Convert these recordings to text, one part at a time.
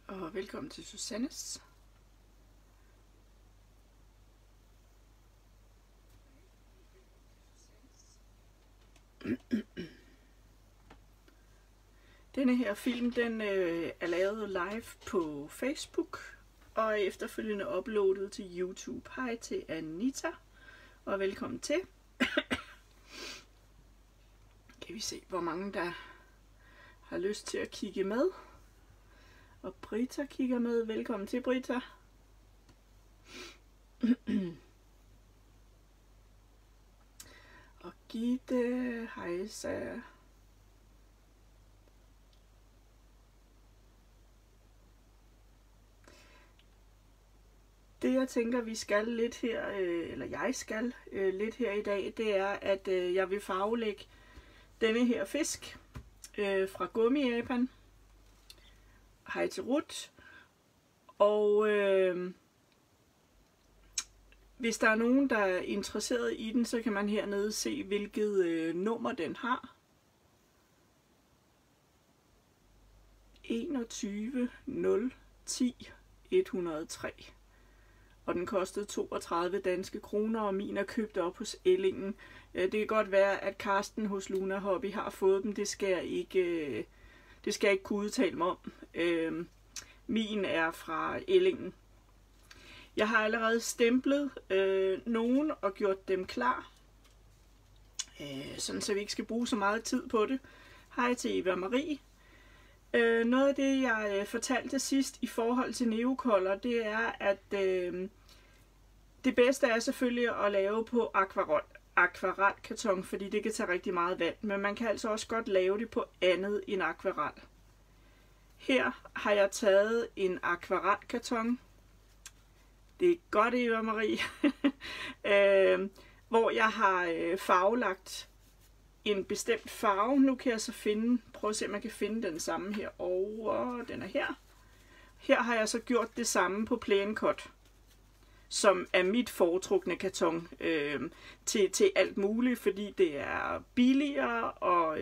Og velkommen til Susannes. Denne her film, den er lavet live på Facebook og er efterfølgende uploadet til YouTube. Hej til Anita, og velkommen til. Kan vi se, hvor mange der har lyst til at kigge med. Og Brita kigger med. Velkommen til, Brita. Og Gitte, hej Sarah. Det jeg tænker vi skal lidt her, eller jeg skal lidt her i dag, det er at jeg vil farvelægge denne her fisk fra Gummi Japan. Hej til Ruth. Og hvis der er nogen der er interesseret i den, så kan man hernede se hvilket nummer den har. 21.010 103. Og den kostede 32 danske kroner, og min er købt op hos Ellingen. Det kan godt være, at Karsten hos Luna Hobby har fået dem. Det skal jeg ikke kunne udtale mig om. Min er fra Ellingen. Jeg har allerede stemplet nogen og gjort dem klar. Sådan så vi ikke skal bruge så meget tid på det. Hej til Eva Marie. Noget af det, jeg fortalte sidst i forhold til neokolder, det er, at det bedste er selvfølgelig at lave på akvarelkarton, fordi det kan tage rigtig meget vand. Men man kan altså også godt lave det på andet end akvarel. Her har jeg taget en akvarelkarton. Det er godt, Eva Marie. Hvor jeg har farvelagt en bestemt farve. Nu kan jeg så prøve at se, om man kan finde den samme her. Og den er her. Her har jeg så gjort det samme på Plain Cut, som er mit foretrukne karton til alt muligt, fordi det er billigere og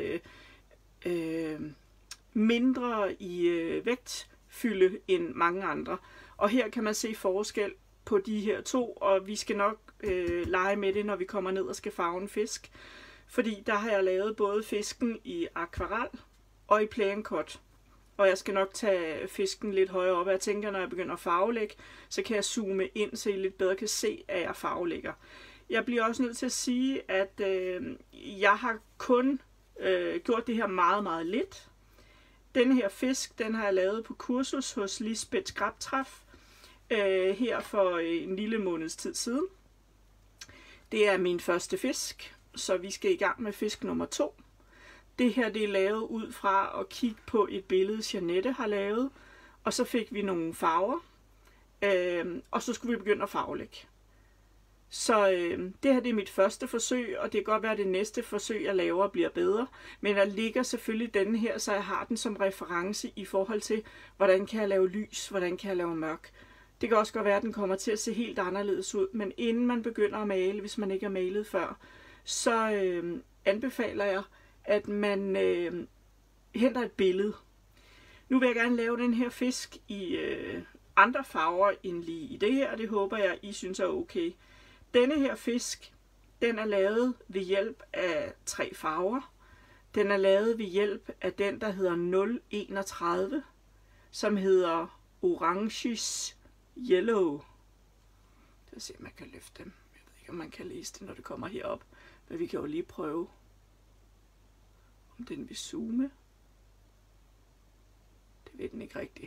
mindre i vægtfylde end mange andre. Og her kan man se forskel på de her to, og vi skal nok lege med det, når vi kommer ned og skal farve en fisk. Fordi der har jeg lavet både fisken i akvarel og i Plain Cut. Og jeg skal nok tage fisken lidt højere op. Jeg tænker, når jeg begynder at farvelægge, så kan jeg zoome ind, så I lidt bedre kan se, at jeg farvelægger. Jeg bliver også nødt til at sige, at jeg har kun gjort det her meget, meget lidt. Denne her fisk, den har jeg lavet på kursus hos Lisbeth Skrabtræf her for en lille måneds tid siden. Det er min første fisk, så vi skal i gang med fisk nummer 2. Det her det er lavet ud fra at kigge på et billede, Jeanette har lavet, og så fik vi nogle farver, og så skulle vi begynde at farvelægge. Så det her det er mit første forsøg, og det kan godt være, at det næste forsøg, jeg laver, bliver bedre. Men der ligger selvfølgelig denne her, så jeg har den som reference i forhold til, hvordan kan jeg lave lys, hvordan kan jeg lave mørk. Det kan også godt være, at den kommer til at se helt anderledes ud, men inden man begynder at male, hvis man ikke har malet før, så anbefaler jeg, at man henter et billede. Nu vil jeg gerne lave den her fisk i andre farver end lige i det her, og det håber jeg, I synes er okay. Denne her fisk, den er lavet ved hjælp af 3 farver. Den er lavet ved hjælp af den, der hedder 031, som hedder Oranges Yellow. Lad os se, om man kan løfte dem. Jeg ved ikke, om man kan læse det, når det kommer herop. Men vi kan jo lige prøve, om den vil zoome. Det ved den ikke rigtigt.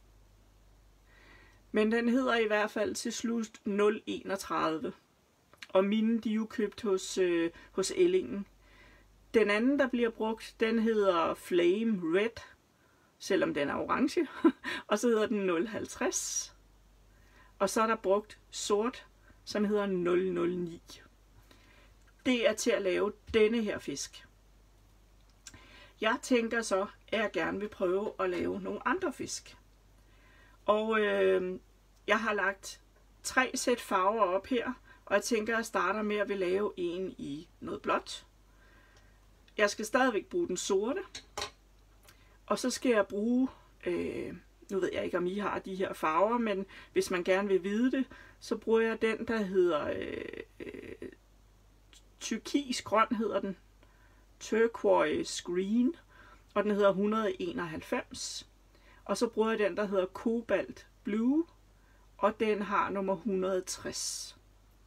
Men den hedder i hvert fald til slut 031. Og mine, de er jo købt hos Ellingen. Den anden, der bliver brugt, den hedder Flame Red, selvom den er orange. Og så hedder den 050. Og så er der brugt sort, som hedder 009. Det er til at lave denne her fisk. Jeg tænker så, at jeg gerne vil prøve at lave nogle andre fisk. Og jeg har lagt 3 sæt farver op her, og jeg tænker, at jeg starter med at vil lave en i noget blåt. Jeg skal stadigvæk bruge den sorte, og så skal jeg bruge Nu ved jeg ikke, om I har de her farver, men hvis man gerne vil vide det, så bruger jeg den, der hedder turkisgrøn, hedder den. Turquoise green, og den hedder 191. Og så bruger jeg den, der hedder Cobalt Blue, og den har nummer 160.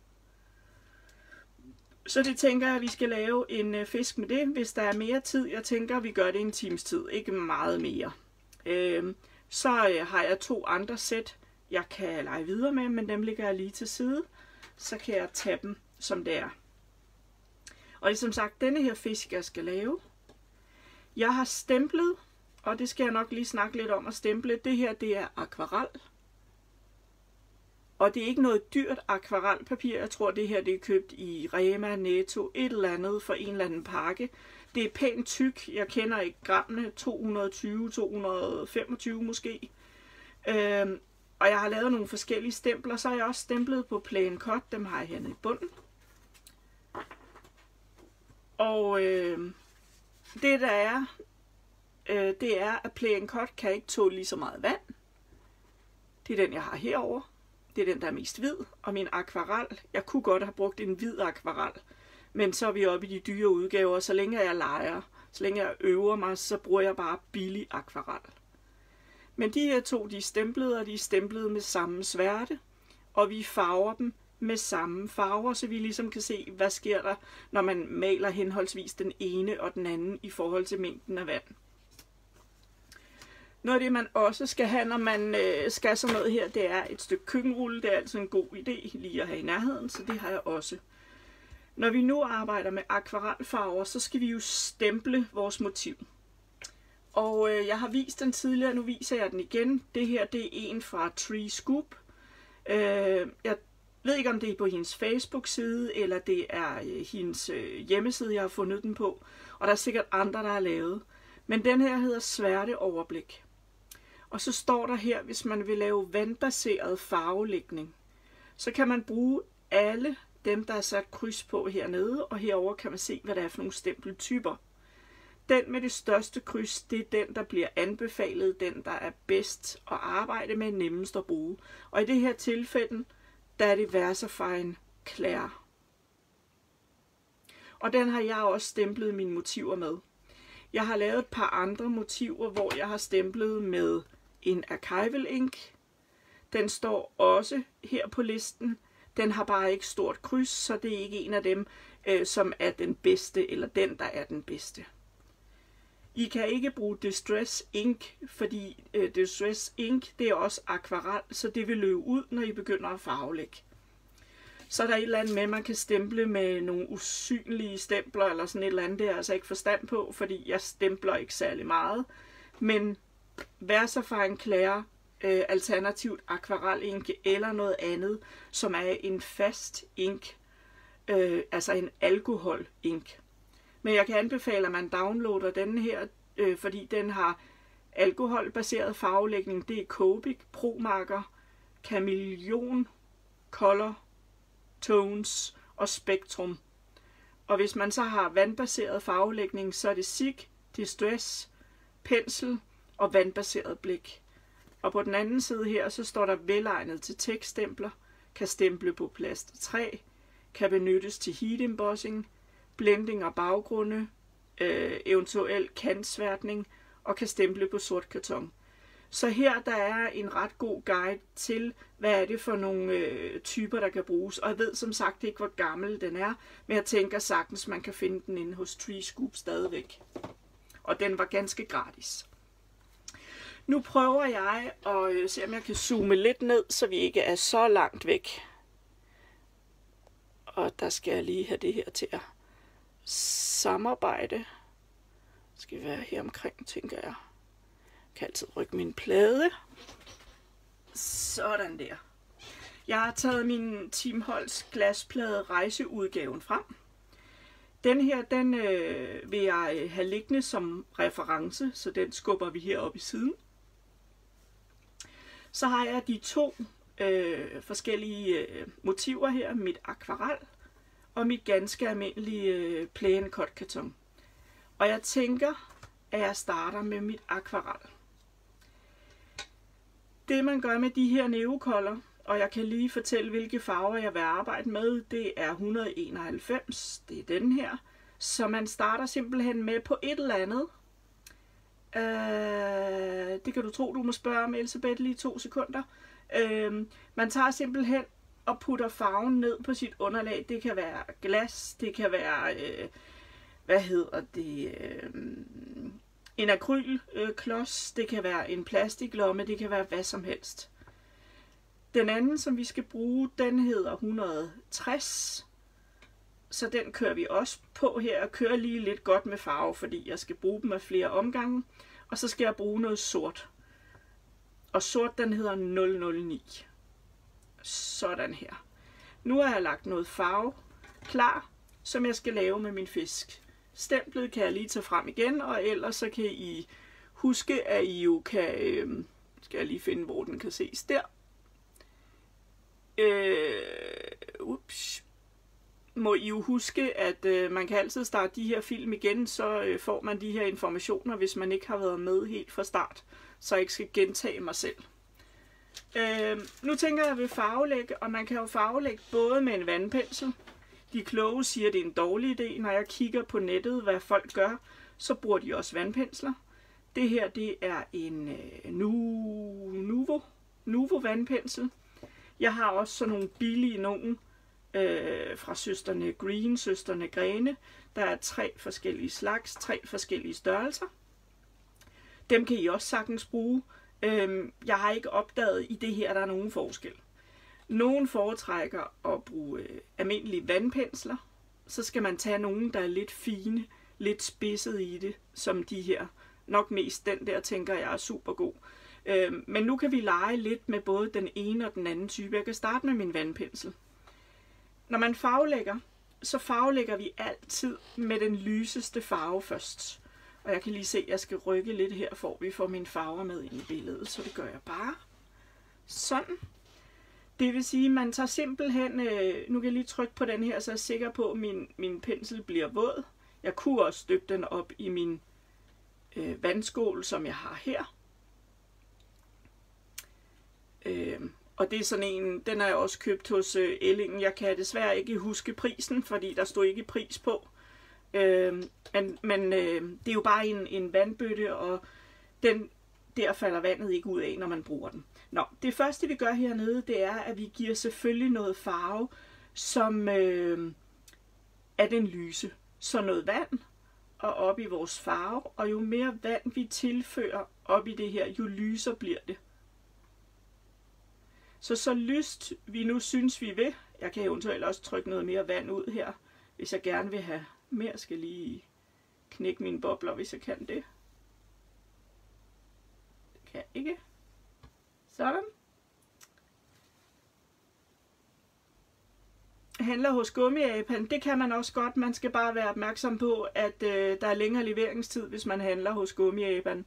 Så det tænker jeg, at vi skal lave en fisk med det, hvis der er mere tid. Jeg tænker, at vi gør det en times tid, ikke meget mere. Så har jeg 2 andre sæt, jeg kan lege videre med, men dem ligger jeg lige til side. Så kan jeg tage dem, som det er. Og det er som sagt denne her fisk, jeg skal lave. Jeg har stemplet, og det skal jeg nok lige snakke lidt om at stemple. Det her, det er akvarel. Og det er ikke noget dyrt akvarelpapir. Jeg tror, det her det er købt i Rema, Netto, et eller andet for en eller anden pakke. Det er pænt tyk. Jeg kender ikke grammene. 220, 225 måske. Og jeg har lavet nogle forskellige stempler. Så har jeg også stemplet på plain cut. Dem har jeg hernede i bunden. Og det der er, det er, at plain cut kan ikke tåle lige så meget vand. Det er den, jeg har herover. Det er den, der er mest hvid. Og min akvarel, jeg kunne godt have brugt en hvid akvarel. Men så er vi oppe i de dyre udgaver. Så længe jeg leger, så længe jeg øver mig, så bruger jeg bare billig akvarel. Men de her 2, de er stemplede, og de er stemplede med samme sværte. Og vi farver dem med samme farver, så vi ligesom kan se, hvad sker der, når man maler henholdsvis den ene og den anden i forhold til mængden af vand. Noget af det, man også skal have, når man skal sådan noget her, det er et stykke køkkenrulle. Det er altså en god idé lige at have i nærheden, så det har jeg også. Når vi nu arbejder med akvarelfarver, så skal vi jo stemple vores motiv. Og jeg har vist den tidligere, nu viser jeg den igen. Det her, det er en fra Tree Scoop. Jeg ved ikke, om det er på hendes Facebook-side, eller det er hendes hjemmeside, jeg har fundet den på. Og der er sikkert andre, der har lavet. Men den her hedder Sværteoverblik. Og så står der her, hvis man vil lave vandbaseret farvelægning, så kan man bruge alle dem, der er sat kryds på hernede, og herover kan man se, hvad der er for nogle stempeltyper. Den med det største kryds, det er den, der bliver anbefalet, den, der er bedst at arbejde med, nemmest at bruge. Og i det her tilfælde, der er det Versafine Clair. Og den har jeg også stemplet mine motiver med. Jeg har lavet et par andre motiver, hvor jeg har stemplet med en Archival Ink. Den står også her på listen. Den har bare ikke stort kryds, så det er ikke en af dem, som er den bedste, eller den, der er den bedste. I kan ikke bruge Distress Ink, fordi Distress Ink, det er også akvarel, så det vil løbe ud, når I begynder at farvelægge. Så er der et eller andet med, at man kan stemple med nogle usynlige stempler, eller sådan et eller andet, det er altså ikke forstand på, fordi jeg stempler ikke særlig meget. Men Versafine Clair, alternativt akvarel-ink eller noget andet, som er en fast ink, altså en alkohol-ink. Men jeg kan anbefale, at man downloader den her, fordi den har alkoholbaseret farvelægning. Det er Copic, ProMarker, Chameleon, Color, Tones og Spectrum. Og hvis man så har vandbaseret farvelægning, så er det SIG, Distress, pensel og vandbaseret blæk. Og på den anden side her, så står der velegnet til tekststempler, kan stemple på plast 3, kan benyttes til heat embossing, blending og baggrunde, eventuel kantsværtning og kan stemple på sort karton. Så her der er en ret god guide til, hvad er det for nogle typer, der kan bruges. Og jeg ved som sagt ikke, hvor gammel den er, men jeg tænker sagtens, man kan finde den inde hos Tree Scoop stadigvæk. Og den var ganske gratis. Nu prøver jeg at se, om jeg kan zoome lidt ned, så vi ikke er så langt væk. Og der skal jeg lige have det her til at samarbejde. Skal være her omkring, tænker jeg. Jeg kan altid rykke min plade. Sådan der. Jeg har taget min Team Holst glasplade rejseudgaven frem. Den her, den vil jeg have liggende som reference, så den skubber vi heroppe i siden. Så har jeg de 2 forskellige motiver her. Mit akvarel og mit ganske almindelige plain cut karton. Og jeg tænker, at jeg starter med mit akvarel. Det man gør med de her neokolder, og jeg kan lige fortælle, hvilke farver jeg vil arbejde med, det er 191, det er den her. Så man starter simpelthen med på et eller andet. Det kan du tro, du må spørge om, Elsebeth, lige 2 sekunder. Man tager simpelthen og putter farven ned på sit underlag. Det kan være glas, det kan være, en akrylklods, det kan være en plastiklomme, det kan være hvad som helst. Den anden, som vi skal bruge, den hedder 160. Så den kører vi også på her og kører lige lidt godt med farve, fordi jeg skal bruge dem af flere omgange. Og så skal jeg bruge noget sort. Og sort, den hedder 009. Sådan her. Nu har jeg lagt noget farve klar, som jeg skal lave med min fisk. Stemplet kan jeg lige tage frem igen, og ellers så kan I huske, at I jo kan... skal jeg lige finde, hvor den kan ses der. Må I jo huske, at man kan altid starte de her film igen, så får man de her informationer, hvis man ikke har været med helt fra start, så jeg ikke skal gentage mig selv. Nu tænker jeg ved farvelægge, og man kan jo farvelægge både med en vandpensel. De kloge siger, at det er en dårlig idé. Når jeg kigger på nettet, hvad folk gør, så bruger de også vandpensler. Det her, det er en Nuvo vandpensel. Jeg har også sådan nogle billige nogen fra søsterne Green, søsterne Grene. Der er 3 forskellige slags, 3 forskellige størrelser. Dem kan I også sagtens bruge. Jeg har ikke opdaget i det her, der er nogen forskel. Nogen foretrækker at bruge almindelige vandpensler. Så skal man tage nogen, der er lidt fine, lidt spidset i det, som de her. Nok mest den der, tænker jeg, er super god. Men nu kan vi lege lidt med både den ene og den anden type. Jeg kan starte med min vandpensel. Når man farvelægger, så farvelægger vi altid med den lyseste farve først. Og jeg kan lige se, at jeg skal rykke lidt her, for vi får mine farver med ind i billedet. Så det gør jeg bare sådan. Det vil sige, at man tager simpelthen, nu kan jeg lige trykke på den her, så jeg er sikker på, at min pensel bliver våd. Jeg kunne også dyppe den op i min vandskål, som jeg har her. Og det er sådan en, den har jeg også købt hos Ellingen. Jeg kan desværre ikke huske prisen, fordi der stod ikke pris på. Men det er jo bare en vandbøtte, og der falder vandet ikke ud af, når man bruger den. Nå, det første vi gør hernede, det er, at vi giver selvfølgelig noget farve, som er den lyse. Så noget vand og op i vores farve, og jo mere vand vi tilfører op i det her, jo lysere bliver det. Så lyst vi nu synes vi vil. Jeg kan eventuelt også trykke noget mere vand ud her, hvis jeg gerne vil have mere. Jeg skal lige knække mine bobler, hvis jeg kan det. Det kan jeg ikke. Sådan. Handler hos Gummiapan, det kan man også godt. Man skal bare være opmærksom på, at der er længere leveringstid, hvis man handler hos Gummiapan.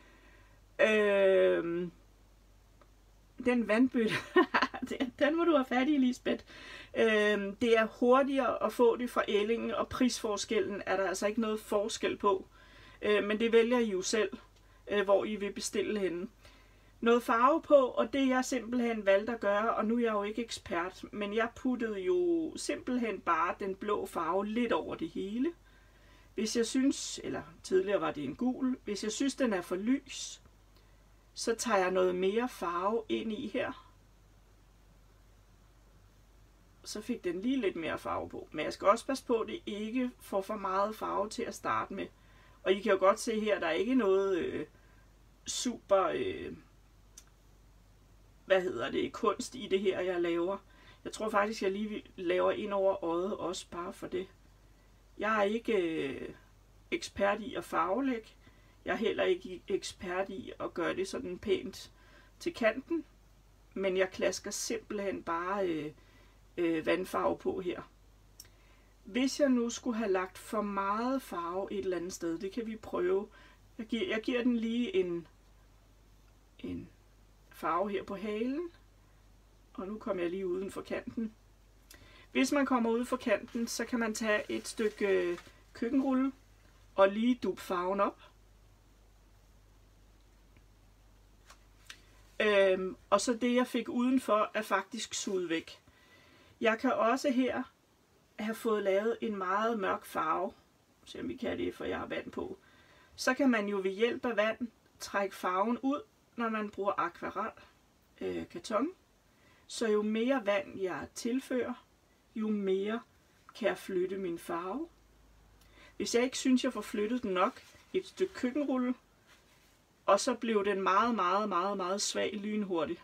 Den vandbøtte, den må du have fat i, Lisbeth. Det er hurtigere at få det fra Ellingen, og prisforskellen er der altså ikke noget forskel på. Men det vælger I jo selv, hvor I vil bestille henne. Noget farve på, og det jeg simpelthen valgte at gøre, og nu er jeg jo ikke ekspert, men jeg puttede jo simpelthen bare den blå farve lidt over det hele. Hvis jeg synes, eller tidligere var det en gul, hvis jeg synes den er for lys, så tager jeg noget mere farve ind i her. Så fik den lige lidt mere farve på. Men jeg skal også passe på, at det ikke får for meget farve til at starte med. Og I kan jo godt se her, der er ikke noget super, kunst i det her, jeg laver. Jeg tror faktisk, jeg lige laver ind over øjet også bare for det. Jeg er ikke ekspert i at farvelægge. Jeg er heller ikke ekspert i at gøre det sådan pænt til kanten. Men jeg klasker simpelthen bare vandfarve på her. Hvis jeg nu skulle have lagt for meget farve et eller andet sted, det kan vi prøve. Jeg giver den lige en farve her på halen. Og nu kommer jeg lige uden for kanten. Hvis man kommer ud for kanten, så kan man tage et stykke køkkenrulle og lige dubbe farven op. Og så det, jeg fik udenfor, er faktisk suget væk. Jeg kan også her have fået lavet en meget mørk farve. Se om vi kan det, for jeg har vand på. Så kan man jo ved hjælp af vand trække farven ud, når man bruger akvarel karton. Så jo mere vand jeg tilfører, jo mere kan jeg flytte min farve. Hvis jeg ikke synes, jeg får flyttet den nok, et stykke køkkenrulle, og så blev den meget, meget, meget, meget svag lynhurtigt.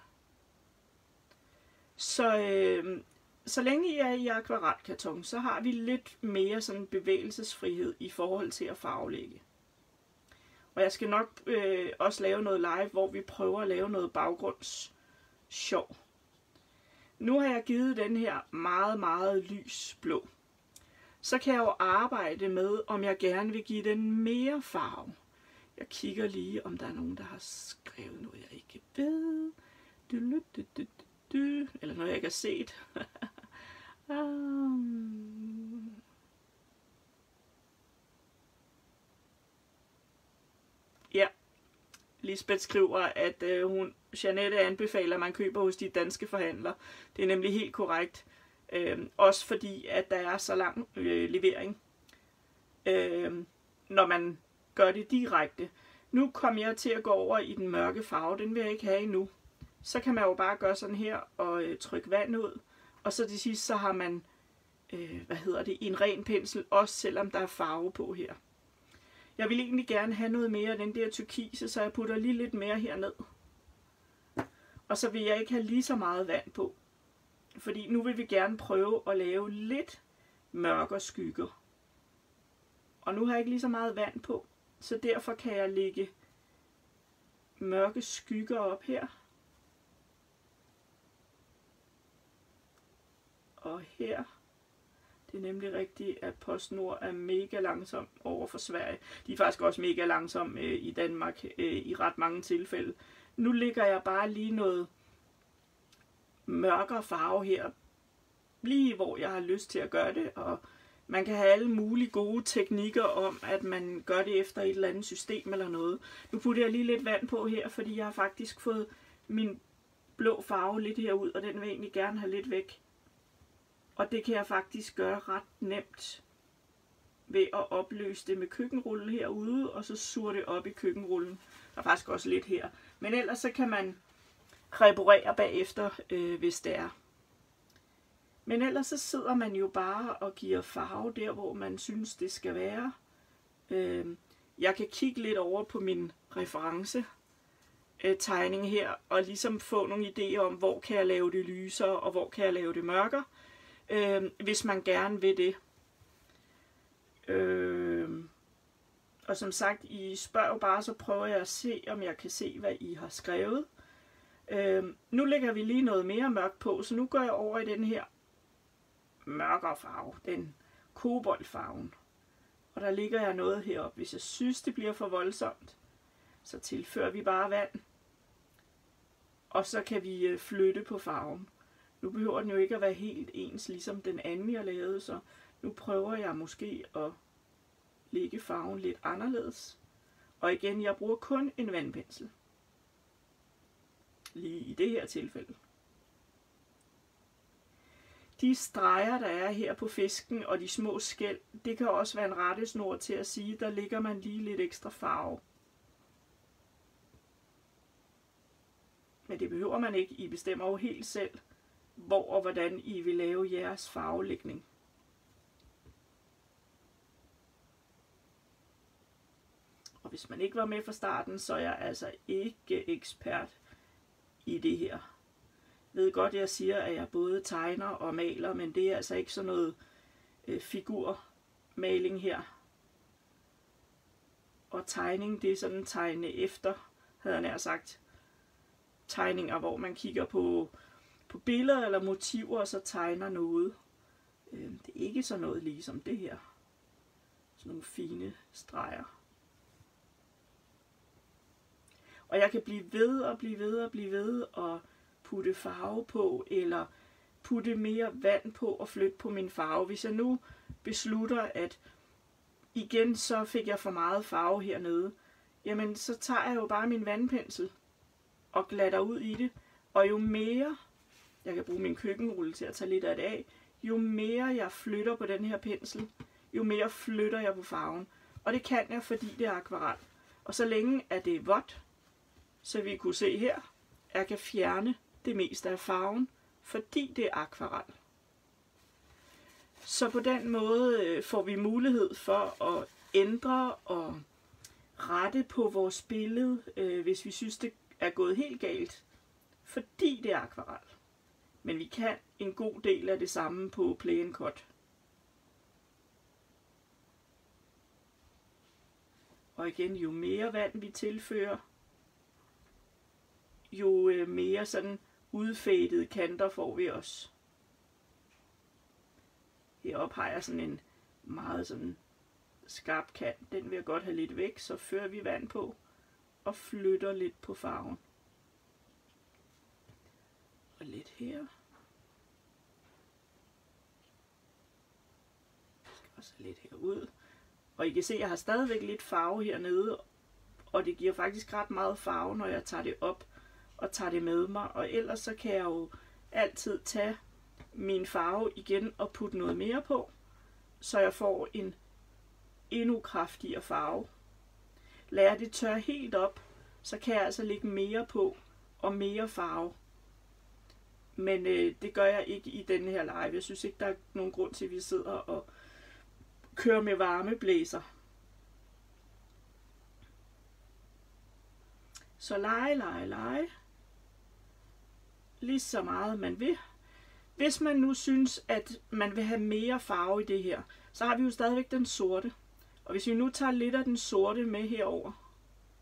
Så længe I er i akvarelkarton, så har vi lidt mere sådan bevægelsesfrihed i forhold til at farvelægge. Og jeg skal nok også lave noget live, hvor vi prøver at lave noget baggrundssjov. Nu har jeg givet den her meget, meget lys blå. Så kan jeg jo arbejde med, om jeg gerne vil give den mere farve. Jeg kigger lige, om der er nogen, der har skrevet noget, jeg ikke ved. Eller noget, jeg ikke har set. Ja, Lisbeth skriver, at Jeanette anbefaler, at man køber hos de danske forhandlere. Det er nemlig helt korrekt. Også fordi, at der er så lang levering, når man gør det direkte. Nu kom jeg til at gå over i den mørke farve. Den vil jeg ikke have endnu. Så kan man jo bare gøre sådan her og trykke vand ud. Og så til sidst, så har man en ren pensel, også selvom der er farve på her. Jeg vil egentlig gerne have noget mere af den der turkise, så jeg putter lige lidt mere herned. Og så vil jeg ikke have lige så meget vand på. Fordi nu vil vi gerne prøve at lave lidt mørkere skygger. Og nu har jeg ikke lige så meget vand på, så derfor kan jeg lægge mørke skygger op her. Og her. Det er nemlig rigtigt, at PostNord er mega langsom over for Sverige. De er faktisk også mega langsom i Danmark i ret mange tilfælde. Nu lægger jeg bare lige noget mørkere farve her, lige hvor jeg har lyst til at gøre det, og man kan have alle mulige gode teknikker om, at man gør det efter et eller andet system eller noget. Nu putter jeg lige lidt vand på her, fordi jeg har faktisk fået min blå farve lidt herud, og den vil jeg egentlig gerne have lidt væk. Og det kan jeg faktisk gøre ret nemt ved at opløse det med køkkenrullen herude, og så suge det op i køkkenrullen. Der er faktisk også lidt her. Men ellers så kan man reparere bagefter, hvis det er. Men ellers så sidder man jo bare og giver farve der, hvor man synes, det skal være. Jeg kan kigge lidt over på min referencetegning her, og ligesom få nogle idéer om, hvor kan jeg lave det lysere, og hvor kan jeg lave det mørkere, hvis man gerne vil det. Og som sagt, I spørger jo bare, så prøver jeg at se, om jeg kan se, hvad I har skrevet. Nu lægger vi lige noget mere mørkt på, så nu går jeg over i den her mørkere farve, den koboldfarven. Og der ligger jeg noget heroppe. Hvis jeg synes, det bliver for voldsomt, så tilfører vi bare vand. Og så kan vi flytte på farven. Nu behøver den jo ikke at være helt ens, ligesom den anden, jeg lavede, så nu prøver jeg måske at lægge farven lidt anderledes. Og igen, jeg bruger kun en vandpensel. Lige i det her tilfælde. De streger, der er her på fisken, og de små skæl, det kan også være en rettesnor til at sige, der ligger man lige lidt ekstra farve. Men det behøver man ikke. I bestemmer jo helt selv, hvor og hvordan I vil lave jeres farvelægning. Og hvis man ikke var med fra starten, så er jeg altså ikke ekspert i det her. Jeg ved godt, jeg siger, at jeg både tegner og maler, men det er altså ikke sådan noget figurmaling her. Og tegning, det er sådan tegne efter, havde jeg nær sagt. Tegninger, hvor man kigger på billeder eller motiver, og så tegner noget. Det er ikke sådan noget ligesom det her. Sådan nogle fine streger. Og jeg kan blive ved og blive ved og blive ved og putte farve på, eller putte mere vand på og flytte på min farve. Hvis jeg nu beslutter, at igen så fik jeg for meget farve hernede, jamen så tager jeg jo bare min vandpensel, og glatter ud i det. Og jo mere, jeg kan bruge min køkkenrulle til at tage lidt af det af, jo mere jeg flytter på den her pensel, jo mere flytter jeg på farven. Og det kan jeg, fordi det er akvarel. Og så længe at det er vådt, så vi kunne se her, jeg kan fjerne det meste af farven, fordi det er akvarel. Så på den måde får vi mulighed for at ændre og rette på vores billede, hvis vi synes, det er gået helt galt, fordi det er akvarel. Men vi kan en god del af det samme på Play and Cut. Og igen, jo mere vand vi tilfører, jo mere sådan udfadede kanter får vi også. Heroppe har jeg sådan en meget sådan skarp kant. Den vil jeg godt have lidt væk, så fører vi vand på og flytter lidt på farven. Og lidt her. Og så lidt herud. Og I kan se, at jeg har stadigvæk lidt farve hernede, og det giver faktisk ret meget farve, når jeg tager det op og tager det med mig. Og ellers så kan jeg jo altid tage min farve igen og putte noget mere på, så jeg får en endnu kraftigere farve. Lader det tørre helt op, så kan jeg altså lægge mere på og mere farve. Men det gør jeg ikke i denne her live. Jeg synes ikke, der er nogen grund til, at vi sidder og kører med varmeblæser. Så lege. Lige så meget man vil. Hvis man nu synes, at man vil have mere farve i det her, så har vi jo stadigvæk den sorte. Og hvis vi nu tager lidt af den sorte med herover,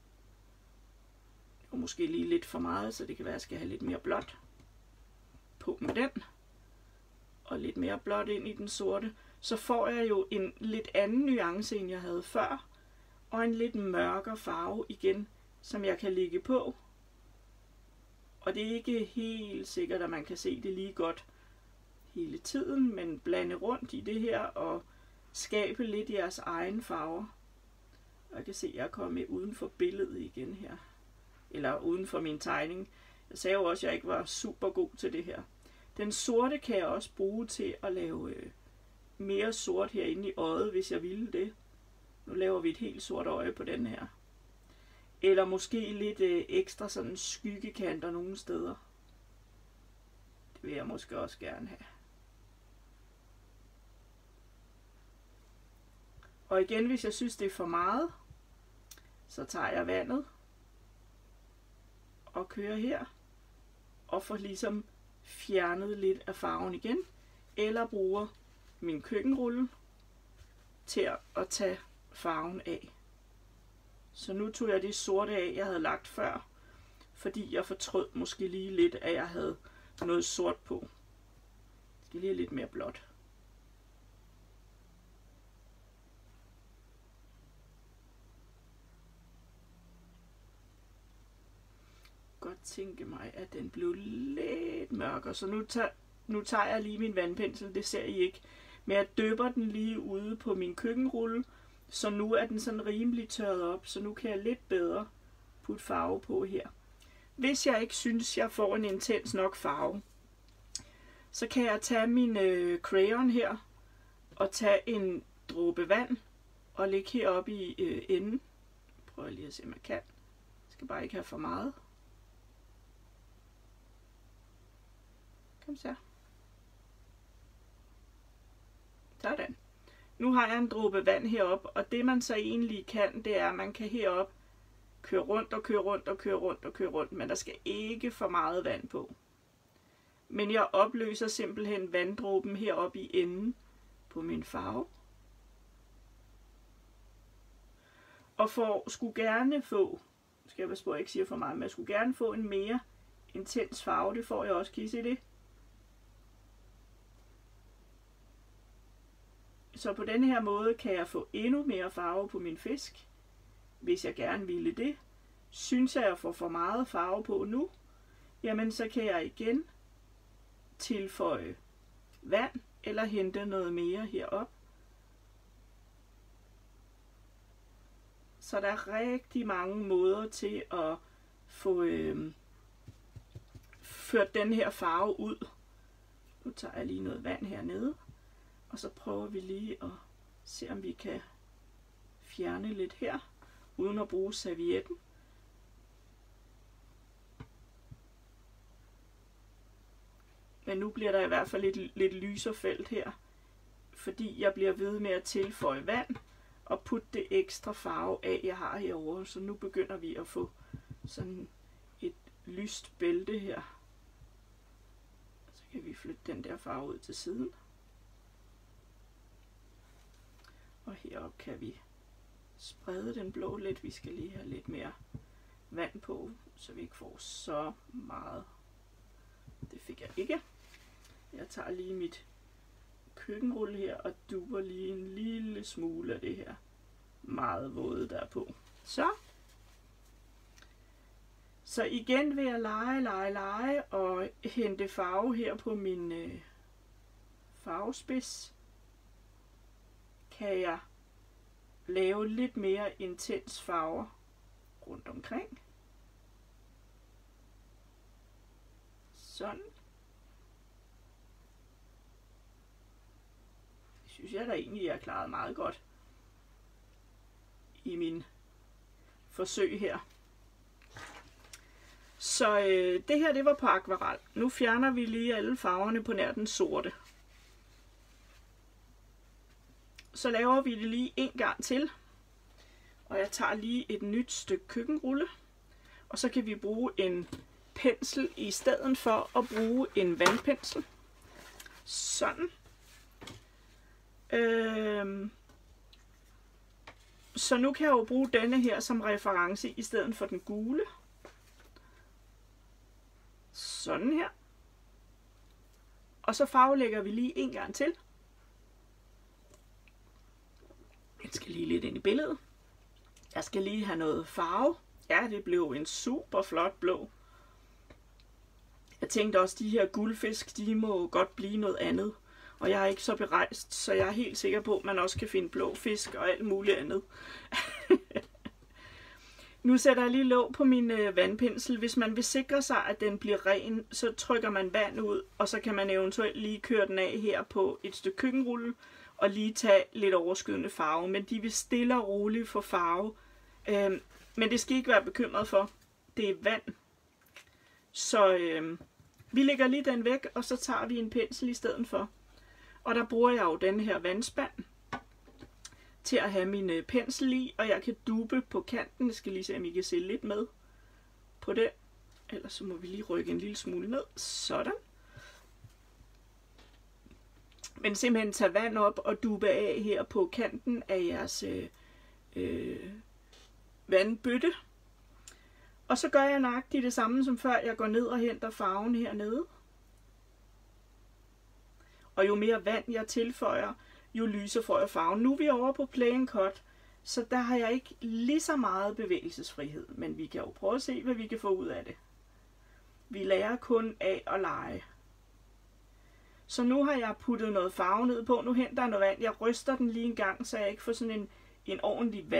og måske lige lidt for meget, så det kan være, at jeg skal have lidt mere blåt på med den, og lidt mere blåt ind i den sorte, så får jeg jo en lidt anden nuance, end jeg havde før, og en lidt mørkere farve igen, som jeg kan lægge på. Og det er ikke helt sikkert, at man kan se det lige godt hele tiden, men blande rundt i det her og skabe lidt jeres egen farver. Og jeg kan se, at jeg er kommet uden for billedet igen her. Eller uden for min tegning. Jeg sagde jo også, at jeg ikke var super god til det her. Den sorte kan jeg også bruge til at lave mere sort herinde i øjet, hvis jeg ville det. Nu laver vi et helt sort øje på den her. Eller måske lidt ekstra sådan skyggekanter nogle steder. Det vil jeg måske også gerne have. Og igen, hvis jeg synes, det er for meget, så tager jeg vandet og kører her. Og får ligesom fjernet lidt af farven igen. Eller bruger min køkkenrulle til at tage farven af. Så nu tog jeg det sorte af, jeg havde lagt før, fordi jeg fortrød måske lige lidt, at jeg havde noget sort på. Jeg skal lige have lidt mere blåt. Godt tænke mig, at den blev lidt mørkere, så nu tager jeg lige min vandpensel, det ser I ikke, men jeg dypper den lige ude på min køkkenrulle, så nu er den sådan rimelig tørret op, så nu kan jeg lidt bedre putte farve på her. Hvis jeg ikke synes, jeg får en intens nok farve, så kan jeg tage min crayon her og tage en dråbe vand og lægge heroppe i enden. Prøv lige at se, om jeg kan. Jeg skal bare ikke have for meget. Kom så. Sådan. Nu har jeg en dråbe vand heroppe, og det man så egentlig kan, det er, at man kan heroppe køre rundt, men der skal ikke for meget vand på. Men jeg opløser simpelthen vanddråben heroppe i enden på min farve. Og skulle gerne få, skal jeg passe på, at jeg ikke siger for meget, men jeg skulle gerne få en mere intens farve, det får jeg også, kan I se det? Så på denne her måde kan jeg få endnu mere farve på min fisk, hvis jeg gerne ville det. Synes jeg får for meget farve på nu, jamen så kan jeg igen tilføje vand eller hente noget mere herop. Så der er rigtig mange måder til at få ført den her farve ud. Nu tager jeg lige noget vand hernede, og så prøver vi lige at se, om vi kan fjerne lidt her, uden at bruge servietten. Men nu bliver der i hvert fald lidt lysere felt her, fordi jeg bliver ved med at tilføje vand og putte det ekstra farve af, jeg har herovre. Så nu begynder vi at få sådan et lyst bælte her. Så kan vi flytte den der farve ud til siden. Og heroppe kan vi sprede den blå lidt. Vi skal lige have lidt mere vand på, så vi ikke får så meget. Det fik jeg ikke. Jeg tager lige mit køkkenrulle her og dupper lige en lille smule af det her meget våde der på. Så igen vil jeg lege og hente farve her på min farvespids. Kan jeg lave lidt mere intens farver rundt omkring. Sådan. Det synes jeg da egentlig, jeg har klaret meget godt i min forsøg her. Så det her, det var på akvarel. Nu fjerner vi lige alle farverne på nær den sorte. Så laver vi det lige en gang til. Og jeg tager lige et nyt stykke køkkenrulle. Og så kan vi bruge en pensel i stedet for at bruge en vandpensel. Sådan. Så nu kan jeg jo bruge denne her som reference i stedet for den gule. Sådan her. Og så farvelægger vi lige en gang til. Jeg skal lige lidt ind i billedet. Jeg skal lige have noget farve. Ja, det blev en super flot blå. Jeg tænkte også, at de her guldfisk, de må godt blive noget andet. Og jeg er ikke så berejst, så jeg er helt sikker på, at man også kan finde blå fisk og alt muligt andet. Nu sætter jeg lige låg på min vandpensel. Hvis man vil sikre sig, at den bliver ren, så trykker man vand ud, og så kan man eventuelt lige køre den af her på et stykke køkkenrulle, og lige tage lidt overskydende farve. Men de vil stille og roligt få farve. Men det skal I ikke være bekymret for. Det er vand. Så vi lægger lige den væk, og så tager vi en pensel i stedet for. Og der bruger jeg jo den her vandspand til at have min pensel i, og jeg kan duppe på kanten. Jeg skal lige se, om I kan se lidt med på det. Ellers så må vi lige rykke en lille smule ned. Sådan. Men simpelthen tage vand op og duppe af her på kanten af jeres vandbøtte. Og så gør jeg nøjagtigt det samme som før. Jeg går ned og henter farven hernede. Og jo mere vand jeg tilføjer, jo lysere får jeg farven. Nu er vi over på Play and Cut, så der har jeg ikke lige så meget bevægelsesfrihed. Men vi kan jo prøve at se, hvad vi kan få ud af det. Vi lærer kun af at lege. Så nu har jeg puttet noget farve ned på. Nu henter jeg noget vand. Jeg ryster den lige en gang, så jeg ikke får sådan en ordentlig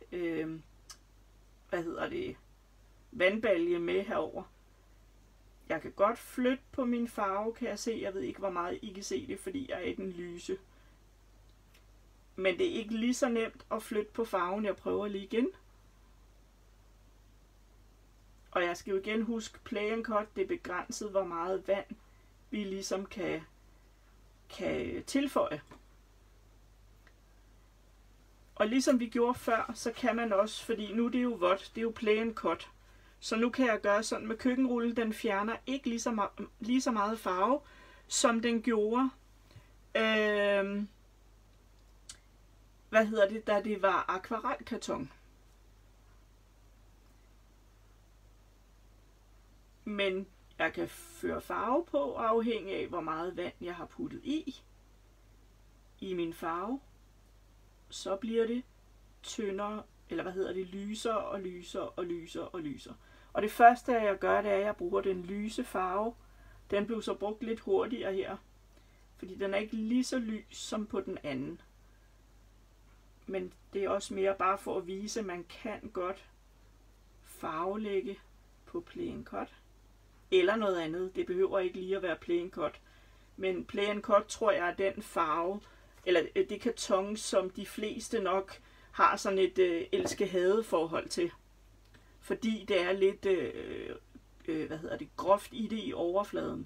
vandbalje med herover. Jeg kan godt flytte på min farve, kan jeg se. Jeg ved ikke, hvor meget I kan se det, fordi jeg er i den lyse. Men det er ikke lige så nemt at flytte på farven. Jeg prøver lige igen. Og jeg skal jo igen huske, Play and Cut, det er begrænset, hvor meget vand vi ligesom kan tilføje. Og ligesom vi gjorde før, så kan man også, fordi nu det er jo vådt, det er jo Play and Cut. Så nu kan jeg gøre sådan med køkkenrullen, den fjerner ikke lige så meget farve, som den gjorde, da det var akvarelkarton. Men jeg kan føre farve på, afhængig af hvor meget vand jeg har puttet i min farve. Så bliver det tyndere, eller lysere og lysere og lysere og lysere. Og det første jeg gør, det er, at jeg bruger den lyse farve. Den blev så brugt lidt hurtigere her, fordi den er ikke lige så lys som på den anden. Men det er også mere bare for at vise, at man kan godt farvelægge på Play and Cut. eller noget andet. Det behøver ikke lige at være play and cut. Men play and cut tror jeg er den farve, eller det karton, som de fleste nok har sådan et elske-hade forhold til. Fordi det er lidt groft i det i overfladen.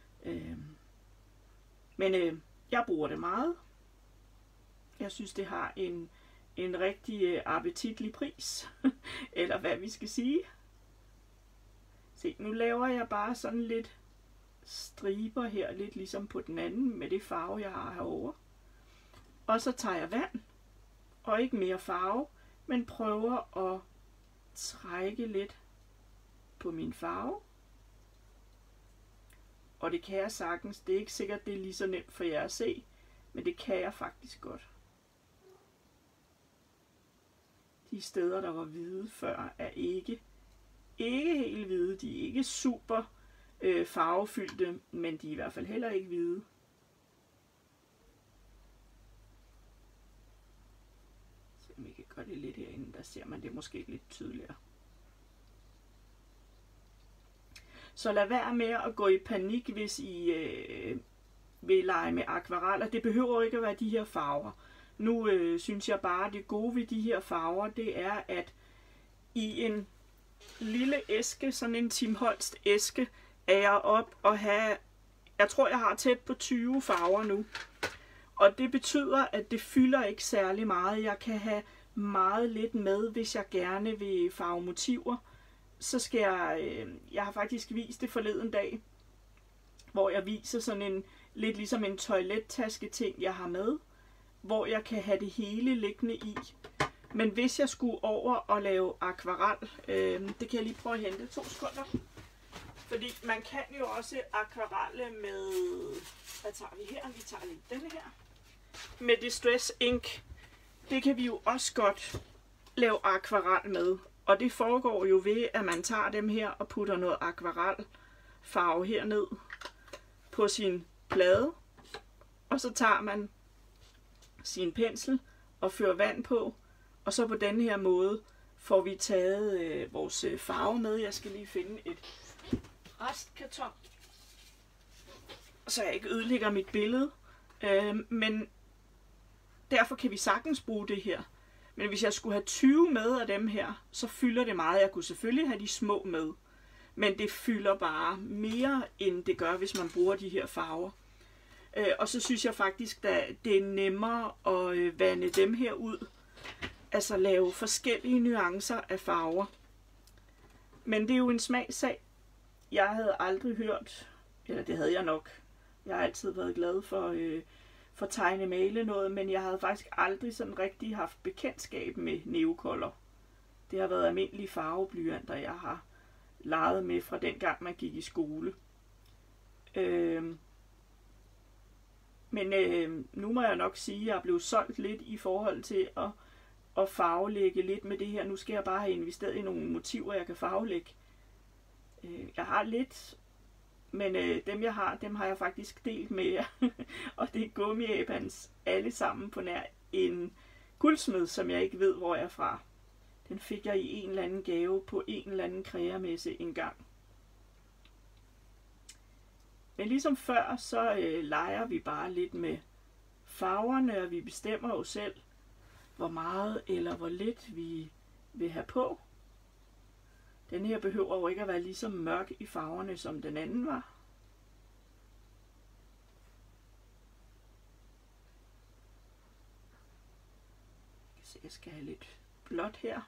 Men jeg bruger det meget. Jeg synes, det har en rigtig appetitlig pris. Eller hvad vi skal sige. Se, nu laver jeg bare sådan lidt striber her, lidt ligesom på den anden, med det farve, jeg har herovre. Og så tager jeg vand, og ikke mere farve, men prøver at trække lidt på min farve. Og det kan jeg sagtens. Det er ikke sikkert, det er lige så nemt for jer at se, men det kan jeg faktisk godt. De steder, der var hvide før, er ikke helt hvide. De er ikke super farvefyldte, men de er i hvert fald heller ikke hvide. Så vi kan gøre det lidt herinde, der ser man det måske lidt tydeligere. Så lad være med at gå i panik, hvis I vil lege med akvareller. Det behøver ikke at være de her farver. Nu synes jeg bare, at det gode ved de her farver, det er, at i en lille æske, sådan en Tim Holst æske, er jeg op og have, jeg tror jeg har tæt på 20 farver nu. Og det betyder, at det fylder ikke særlig meget. Jeg kan have meget lidt med, hvis jeg gerne vil farve motiver. Så skal jeg har faktisk vist det forleden dag, hvor jeg viser sådan en, lidt ligesom en toilettaske ting, jeg har med, hvor jeg kan have det hele liggende i. Men hvis jeg skulle over og lave akvarel, det kan jeg lige prøve at hente 2 sekunder. Fordi man kan jo også akvarelle med, hvad tager vi her? Vi tager lige denne her. Med Distress Ink, det kan vi jo også godt lave akvarel med. Og det foregår jo ved, at man tager dem her og putter noget akvarelfarve herned på sin plade. Og så tager man sin pensel og fører vand på. Og så på den her måde får vi taget vores farve med. Jeg skal lige finde et restkarton, så jeg ikke ødelægger mit billede. Men derfor kan vi sagtens bruge det her. Men hvis jeg skulle have 20 med af dem her, så fylder det meget. Jeg kunne selvfølgelig have de små med, men det fylder bare mere, end det gør, hvis man bruger de her farver. Og så synes jeg faktisk, at det er nemmere at vande dem her ud. Altså lave forskellige nuancer af farver. Men det er jo en smagssag. Jeg havde aldrig hørt, eller det havde jeg nok. Jeg har altid været glad for tegne-male noget, men jeg havde faktisk aldrig sådan rigtig haft bekendtskab med Neocolor. Det har været almindelige farveblyanter, jeg har leget med fra den gang, man gik i skole. Men nu må jeg nok sige, at jeg er blevet solgt lidt i forhold til at farvelægge lidt med det her. Nu skal jeg bare have investeret i nogle motiver, jeg kan farvelægge. Jeg har lidt, men dem jeg har, dem har jeg faktisk delt med jer. Og det er gummiæbans alle sammen på nær en guldsmed, som jeg ikke ved, hvor jeg er fra. Den fik jeg i en eller anden gave på en eller anden kreamesse engang. Men ligesom før, så leger vi bare lidt med farverne, og vi bestemmer jo selv, hvor meget eller hvor lidt vi vil have på. Den her behøver jo ikke at være lige så mørk i farverne, som den anden var. Jeg skal have lidt blåt her.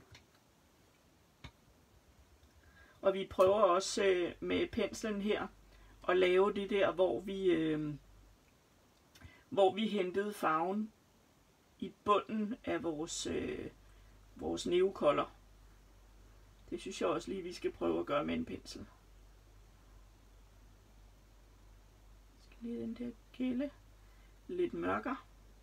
Og vi prøver også med penslen her at lave det der, hvor vi hentede farven i bunden af vores Neocolor. Det synes jeg også lige, vi skal prøve at gøre med en pensel. Jeg skal lige den der gælde lidt mørkere.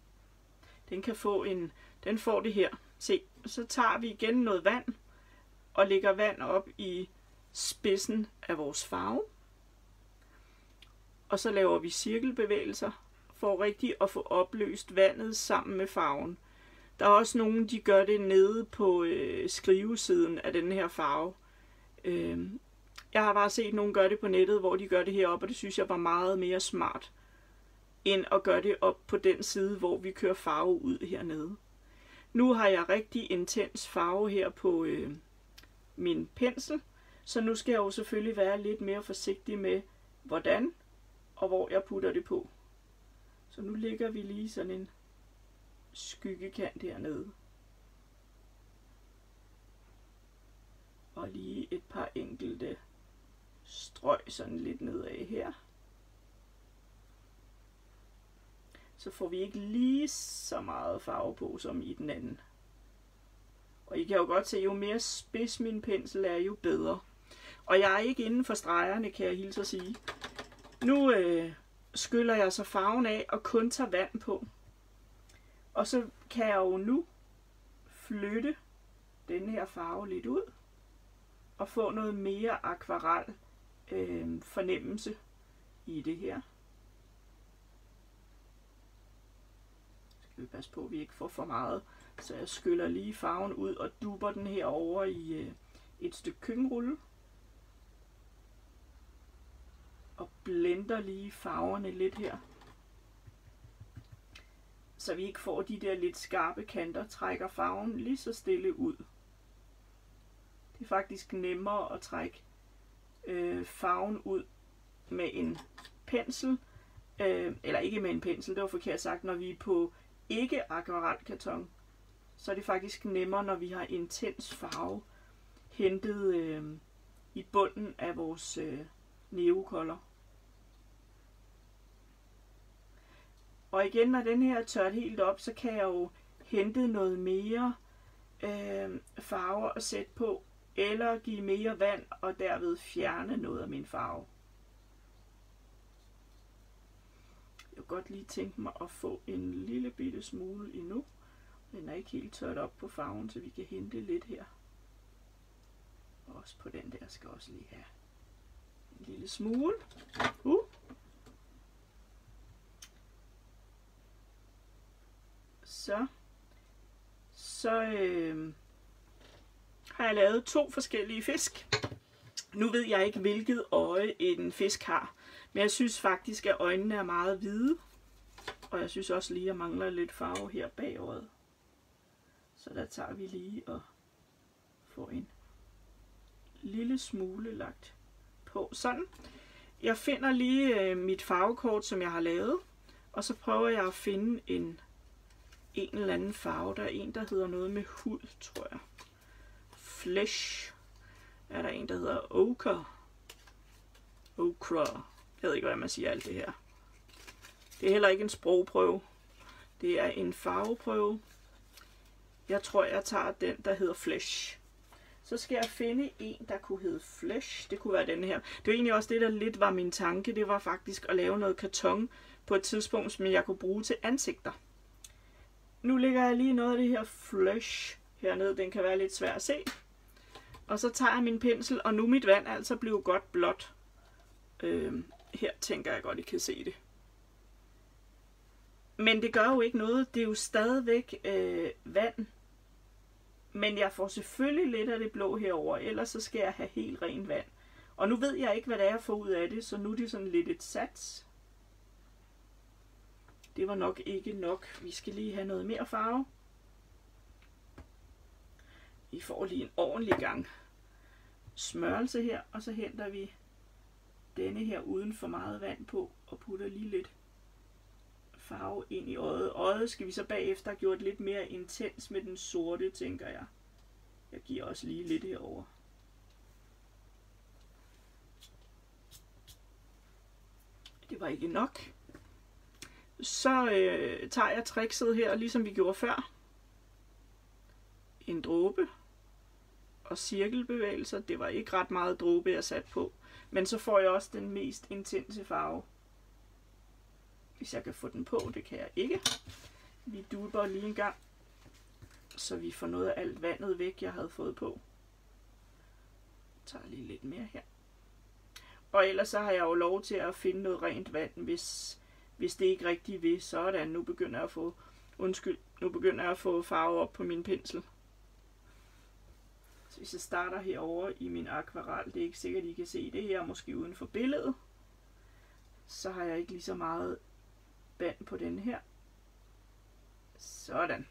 Den får det her. Se, så tager vi igen noget vand og lægger vand op i spidsen af vores farve. Og så laver vi cirkelbevægelser for rigtig at få opløst vandet sammen med farven. Der er også nogen, de gør det nede på skrivesiden af den her farve. Jeg Jeg har bare set nogen gøre det på nettet, hvor de gør det heroppe, og det synes jeg var meget mere smart, end at gøre det op på den side, hvor vi kører farve ud hernede. Nu har jeg rigtig intens farve her på min pensel, så nu skal jeg jo selvfølgelig være lidt mere forsigtig med, hvordan og hvor jeg putter det på. Så nu lægger vi lige sådan en skyggekant hernede. Og lige et par enkelte strøg sådan lidt nedad her. Så får vi ikke lige så meget farve på som i den anden. Og I kan jo godt se, jo mere spids min pensel er, jo bedre. Og jeg er ikke inden for stregerne, kan jeg hilse at sige. Nu skyller jeg så farven af og kun tager vand på. Og så kan jeg jo nu flytte den her farve lidt ud. Og få noget mere akvarel fornemmelse i det her. Skal vi passe på, at vi ikke får for meget. Så jeg skyller lige farven ud og dupper den her over i et stykke køkkenrulle. Og blender lige farverne lidt her. Så vi ikke får de der lidt skarpe kanter, trækker farven lige så stille ud. Det er faktisk nemmere at trække farven ud med en pensel. Eller ikke med en pensel, det var forkert sagt, når vi er på ikke akvarelkarton. Så er det faktisk nemmere, når vi har intens farve hentet i bunden af vores neocolor. Og igen, når den her er tørt helt op, så kan jeg jo hente noget mere farver at sætte på, eller give mere vand og derved fjerne noget af min farve. Jeg kunne godt lige tænke mig at få en lille bitte smule endnu. Den er ikke helt tørt op på farven, så vi kan hente lidt her. Og også på den der skal også lige have en lille smule. Så har jeg lavet 2 forskellige fisk. Nu ved jeg ikke, hvilket øje en fisk har. Men jeg synes faktisk, at øjnene er meget hvide. Og jeg synes også lige, at jeg mangler lidt farve her bag øjet. Så der tager vi lige og får en lille smule lagt på. Sådan. Jeg finder lige mit farvekort, som jeg har lavet. Og så prøver jeg at finde en eller anden farve. Der er en, der hedder noget med hud, tror jeg. Flesh. Er der en, der hedder ochre. Jeg ved ikke, hvad man siger alt det her. Det er heller ikke en sprogprøve. Det er en farveprøve. Jeg tror, jeg tager den, der hedder Flesh. Så skal jeg finde en, der kunne hedde Flesh. Det kunne være den her. Det var egentlig også det, der lidt var min tanke. Det var faktisk at lave noget karton på et tidspunkt, som jeg kunne bruge til ansigter. Nu lægger jeg lige noget af det her Flesh hernede. Den kan være lidt svær at se. Og så tager jeg min pensel, og nu mit vand altså bliver godt blåt. Her tænker jeg godt, I kan se det. Men det gør jo ikke noget. Det er jo stadigvæk vand. Men jeg får selvfølgelig lidt af det blå herover, ellers så skal jeg have helt rent vand. Og nu ved jeg ikke, hvad det er, jeg får ud af det, så nu er det sådan lidt et sats. Det var nok ikke nok. Vi skal lige have noget mere farve. Vi får lige en ordentlig gang smørelse her, og så henter vi denne her uden for meget vand på, og putter lige lidt farve ind i øjet. Øjet skal vi så bagefter have gjort lidt mere intens med den sorte, tænker jeg. Jeg giver også lige lidt herover. Det var ikke nok. Så tager jeg trickset her, ligesom vi gjorde før. En dråbe og cirkelbevægelser. Det var ikke ret meget dråbe, jeg satte på. Men så får jeg også den mest intense farve. Hvis jeg kan få den på, det kan jeg ikke. Vi dupper lige en gang, så vi får noget af alt vandet væk, jeg havde fået på. Jeg tager lige lidt mere her. Og ellers så har jeg jo lov til at finde noget rent vand, hvis det ikke rigtig vil. Sådan, nu begynder jeg at få farve op på min pensel. Så hvis jeg starter herovre i min akvarel, det er ikke sikkert, I kan se det her, måske uden for billedet, så har jeg ikke lige så meget vand på den her. Sådan.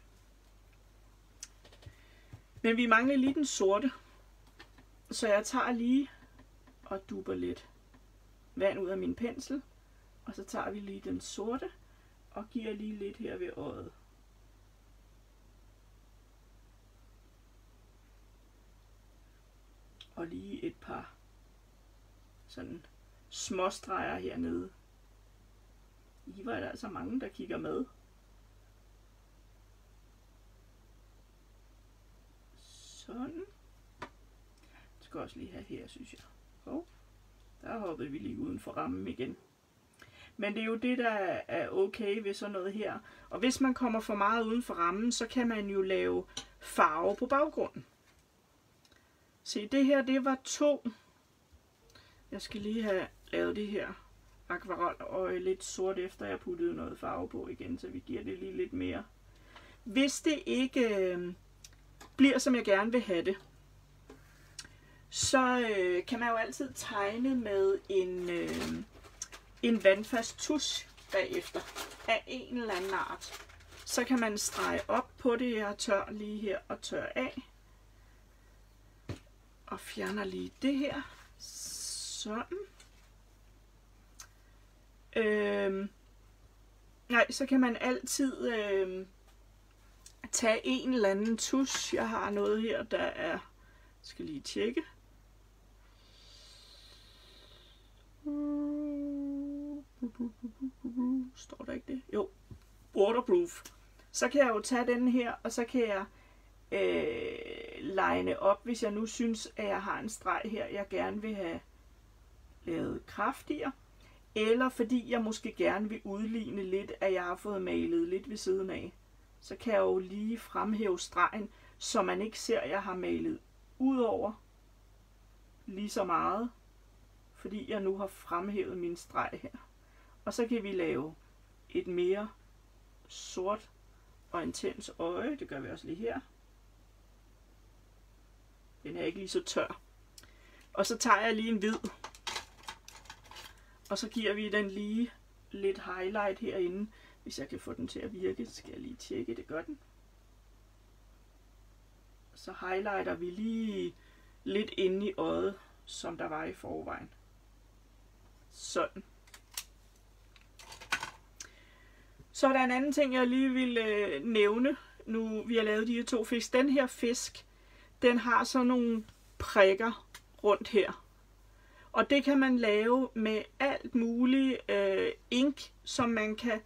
Men vi mangler lige den sorte, så jeg tager lige og dupper lidt vand ud af min pensel, og så tager vi lige den sorte og giver lige lidt her ved øjet. Og lige et par sådan småstreger hernede. I var der altså mange, der kigger med. Sådan. Det skal også lige have her, synes jeg. Der hoppede vi lige uden for rammen igen. Men det er jo det, der er okay ved sådan noget her. Og hvis man kommer for meget uden for rammen, så kan man jo lave farve på baggrunden. Se, det her, det var 2. Jeg skal lige have lavet det her akvarel og lidt sort, efter jeg puttede noget farve på igen, så vi giver det lige lidt mere. Hvis det ikke bliver, som jeg gerne vil have det, så kan man jo altid tegne med en vandfast tusch bagefter af en eller anden art. Så kan man strege op på det. Jeg tør lige her og tør af. Og fjerner lige det her. Sådan. Nej, så kan man altid tage en eller anden tusch. Jeg har noget her, der er... skal lige tjekke. Står der ikke det? Jo. Waterproof. Så kan jeg jo tage den her, og så kan jeg line op, hvis jeg nu synes, at jeg har en streg her, jeg gerne vil have lavet kraftigere. Eller fordi jeg måske gerne vil udligne lidt, at jeg har fået malet lidt ved siden af. Så kan jeg jo lige fremhæve stregen, så man ikke ser, at jeg har malet ud over lige så meget, fordi jeg nu har fremhævet min streg her. Og så kan vi lave et mere sort og intens øje. Det gør vi også lige her. Den er ikke lige så tør. Og så tager jeg lige en hvid. Og så giver vi den lige lidt highlight herinde. Hvis jeg kan få den til at virke, skal jeg lige tjekke, det gør den. Så highlighter vi lige lidt inde i øjet, som der var i forvejen. Sådan. Så er der en anden ting, jeg lige vil nævne, nu vi har lavet de her 2 fisk. Den her fisk, den har sådan nogle prikker rundt her. Og det kan man lave med alt muligt ink, som man kan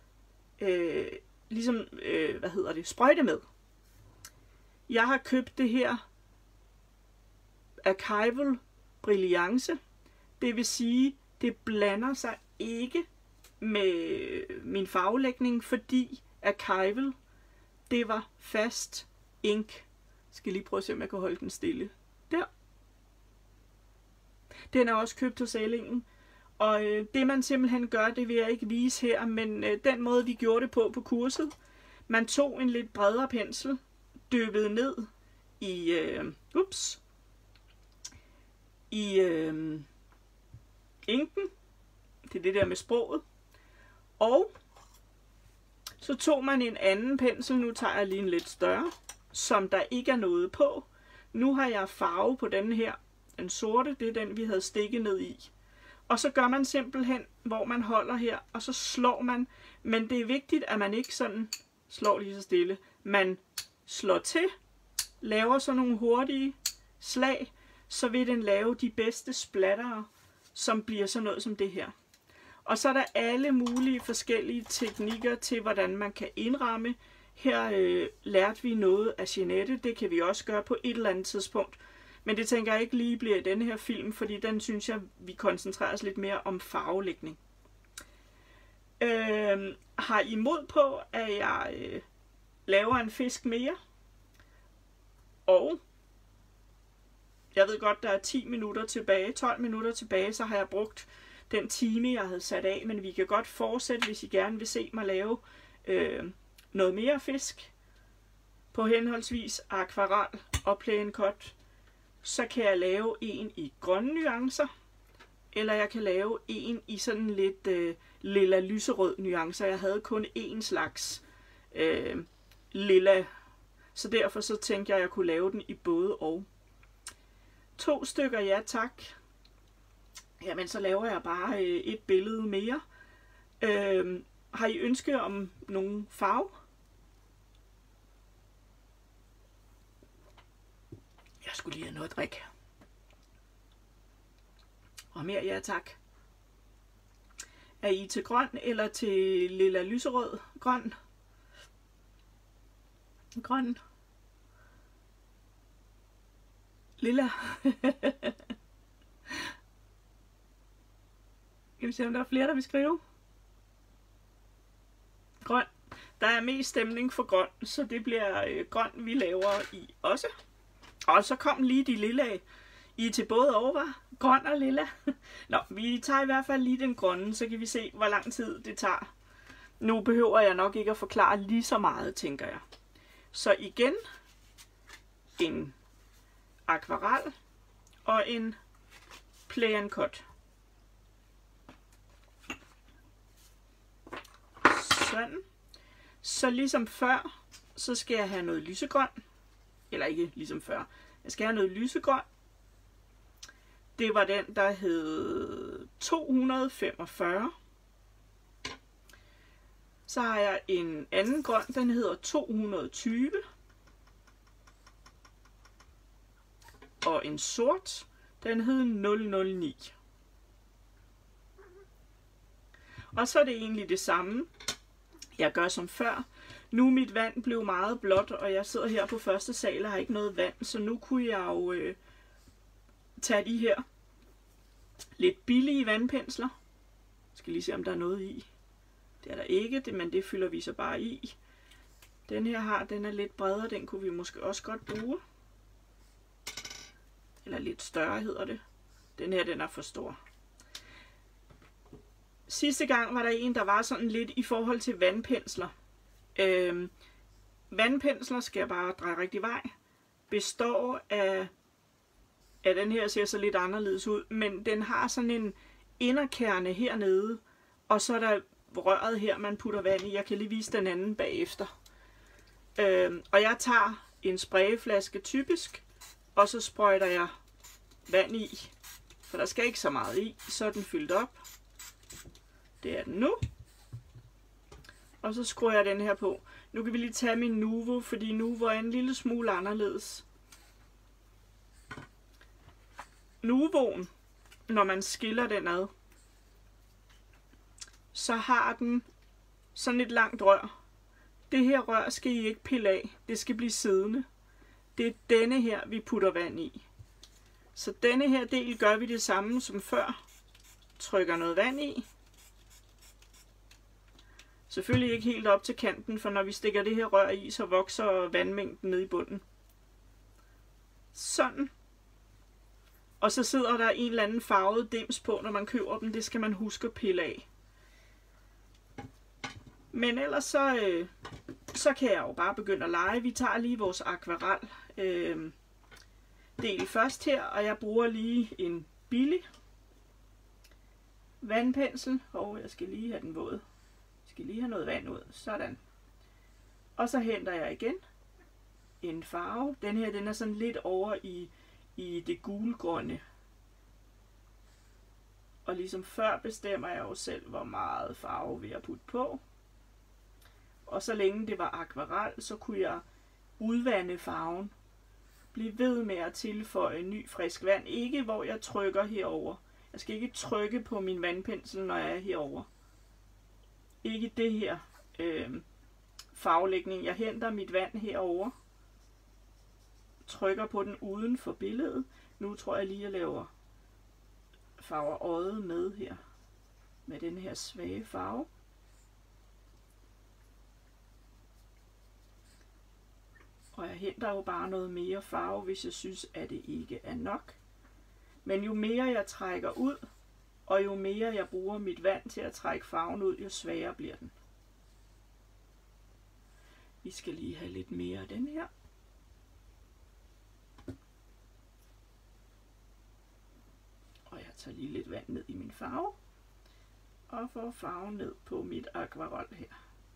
sprøjte med. Jeg har købt det her Archival Brilliance. Det vil sige, det blander sig ikke med min farvelægning, fordi Archival, det var fast ink. Jeg skal lige prøve at se, om jeg kan holde den stille. Der. Den er også købt hos Ellingen. Og det man simpelthen gør, det vil jeg ikke vise her, men den måde vi gjorde det på kurset, man tog en lidt bredere pensel, dyppede ned i, inken, det er det der med sproget, og så tog man en anden pensel, nu tager jeg lige en lidt større, som der ikke er noget på. Nu har jeg farve på den her, den sorte, det er den vi havde stikket ned i. Og så gør man simpelthen, hvor man holder her, og så slår man, men det er vigtigt, at man ikke sådan slår lige så stille. Man slår til, laver sådan nogle hurtige slag, så vil den lave de bedste splattere, som bliver sådan noget som det her. Og så er der alle mulige forskellige teknikker til, hvordan man kan indramme. Her lærte vi noget af Jeanette, det kan vi også gøre på et eller andet tidspunkt. Men det tænker jeg ikke lige bliver i denne her film, fordi den synes jeg, vi koncentrerer os lidt mere om farvelægning. Har I mod på, at jeg laver en fisk mere? Og jeg ved godt, der er 10 minutter tilbage, 12 minutter tilbage, så har jeg brugt den time, jeg havde sat af. Men vi kan godt fortsætte, hvis I gerne vil se mig lave noget mere fisk på henholdsvis akvarel og plain cut. så kan jeg lave en i grønne nuancer, eller jeg kan lave en i sådan lidt lilla lyserød nuancer. Jeg havde kun én slags lilla, så derfor så tænkte jeg, at jeg kunne lave den i både og. 2 stykker, ja tak. Jamen, så laver jeg bare et billede mere. Har I ønske om nogen farve? Jeg skulle lige have noget at drikke. Og mere, ja tak. Er I til grøn eller til lilla lyserød? Grøn. Grøn. Lilla. Skal vi se, om der er flere, der vil skrive? Grøn. Der er mest stemning for grøn, så det bliver grøn, vi laver i også. Og så kom lige de lilla. I er til både og, var? Grøn og lilla. Nå, vi tager i hvert fald lige den grønne, så kan vi se, hvor lang tid det tager. Nu behøver jeg nok ikke at forklare lige så meget, tænker jeg. Så igen, en akvarel og en play and cut. Sådan. Så ligesom før, så skal jeg have noget lysegrøn. Eller ikke ligesom før. Jeg skal have noget lysegrøn. Det var den, der hed 245. Så har jeg en anden grøn, den hedder 220. Og en sort, den hed 009. Og så er det egentlig det samme, jeg gør som før. Nu er mit vand blev meget blåt, og jeg sidder her på første sal og har ikke noget vand, så nu kunne jeg jo tage de her lidt billige vandpensler. Jeg skal lige se, om der er noget i. Det er der ikke, men det fylder vi så bare i. Den her den er lidt bredere, den kunne vi måske også godt bruge. Eller lidt større hedder det. Den her, den er for stor. Sidste gang var der en, der var sådan lidt i forhold til vandpensler. Vandpensler, skal jeg bare dreje rigtig vej, består af den her ser så lidt anderledes ud, men den har sådan en inderkerne hernede, og så er der røret her, man putter vand i. Jeg kan lige vise den anden bagefter. Og jeg tager en sprayflaske typisk, og så sprøjter jeg vand i, for der skal ikke så meget i, så er den fyldt op. Det er den nu. Og så skruer jeg den her på. Nu kan vi lige tage min Nuvo, fordi Nuvo er en lille smule anderledes. Nuvoen, når man skiller den ad, så har den sådan et langt rør. Det her rør skal I ikke pille af. Det skal blive siddende. Det er denne her, vi putter vand i. Så denne her del gør vi det samme som før. Trykker noget vand i. Selvfølgelig ikke helt op til kanten, for når vi stikker det her rør i, så vokser vandmængden ned i bunden. Sådan. Og så sidder der en eller anden farvet dims på, når man køber dem. Det skal man huske at pille af. Men ellers så kan jeg jo bare begynde at lege. Vi tager lige vores akvarel del først her, og jeg bruger lige en billig vandpensel. Og jeg skal lige have den våd. Jeg skal lige have noget vand ud. Sådan. Og så henter jeg igen en farve. Den her, den er sådan lidt over i det gulgrønne. Og ligesom før bestemmer jeg jo selv, hvor meget farve vil jeg putte på. Og så længe det var akvarel, så kunne jeg udvande farven. Bliv ved med at tilføje ny frisk vand. Ikke hvor jeg trykker herover. Jeg skal ikke trykke på min vandpensel, når jeg er herover. Ikke det her farvelægning. Jeg henter mit vand herover. Trykker på den uden for billedet. Nu tror jeg lige, at jeg laver farver øjet med her. Med den her svage farve. Og jeg henter jo bare noget mere farve, hvis jeg synes, at det ikke er nok. Men jo mere jeg trækker ud, og jo mere jeg bruger mit vand til at trække farven ud, jo svagere bliver den. Vi skal lige have lidt mere af den her. Jeg tager lige lidt vand ned i min farve, og får farven ned på mit akvarel her.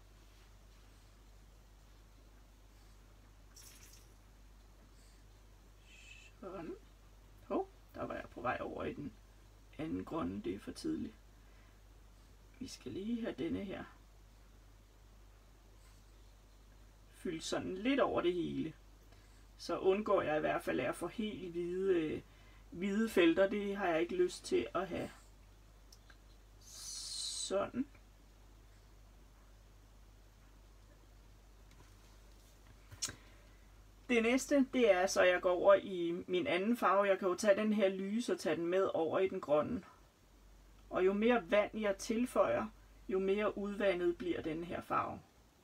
Sådan. Der var jeg på vej over i den anden grønne, det er for tidligt. Vi skal lige have denne her fyldt sådan lidt over det hele. Så undgår jeg i hvert fald at få helt hvide felter. Det har jeg ikke lyst til at have. Sådan. Det næste, det er så, jeg går over i min anden farve. Jeg kan jo tage den her lyse og tage den med over i den grønne. Og jo mere vand jeg tilføjer, jo mere udvandet bliver den her farve.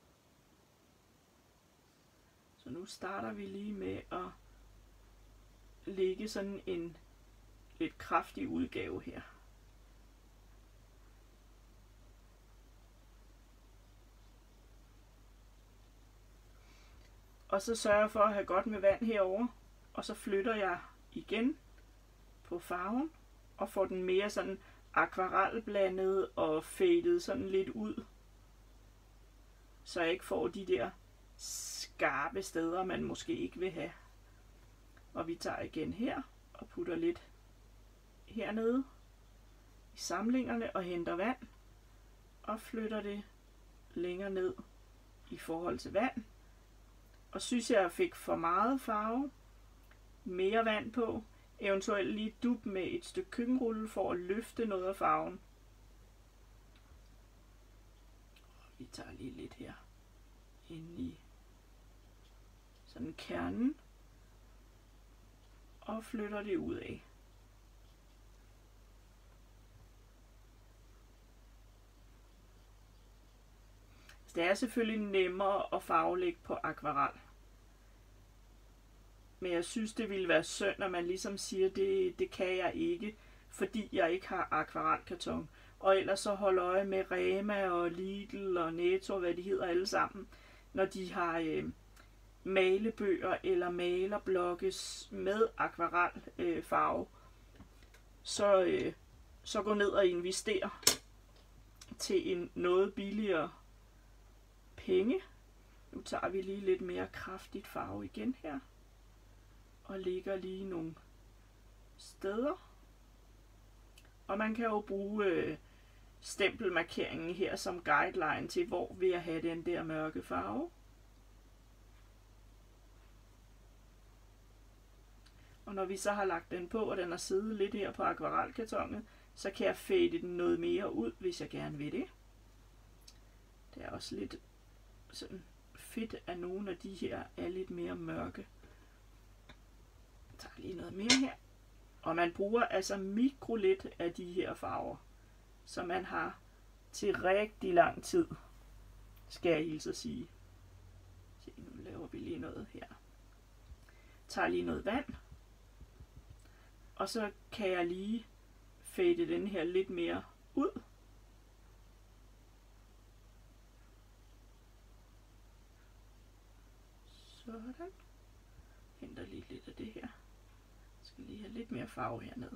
Så nu starter vi lige med at lægge sådan en lidt kraftig udgave her. Og så sørger jeg for at have godt med vand herover, og så flytter jeg igen på farven og får den mere sådan akvarelblandet og fadet sådan lidt ud, så jeg ikke får de der skarpe steder, man måske ikke vil have. Og vi tager igen her og putter lidt hernede i samlingerne og henter vand og flytter det længere ned i forhold til vand. Og synes jeg fik for meget farve, mere vand på, eventuelt lige dub med et stykke køkkenrulle for at løfte noget af farven. Vi tager lige lidt her ind i sådan kernen og flytter det ud af. Det er selvfølgelig nemmere at farvelægge på akvarel. Men jeg synes, det ville være synd, når man ligesom siger, det kan jeg ikke, fordi jeg ikke har akvarelkarton. Og ellers så hold øje med Rema og Lidl og Netto, hvad de hedder alle sammen, når de har malebøger eller malerblokkes med akvarelfarve. Så gå ned og invester til en noget billigere penge. Nu tager vi lige lidt mere kraftigt farve igen her. Og lægger lige nogle steder. Og man kan jo bruge stempelmarkeringen her som guideline til, hvor vil jeg have den der mørke farve. Og når vi så har lagt den på, og den har siddet lidt her på akvarelkartonen, så kan jeg fade den noget mere ud, hvis jeg gerne vil det. Det er også lidt sådan fedt, at nogle af de her er lidt mere mørke. Jeg tager lige noget mere her. Og man bruger altså mikro lidt af de her farver, så man har til rigtig lang tid, skal jeg hilse at sige. Så nu laver vi lige noget her. Tager lige noget vand. Og så kan jeg lige fade den her lidt mere ud. Sådan. Henter lige lidt af det her. Jeg skal lige have lidt mere farve hernede.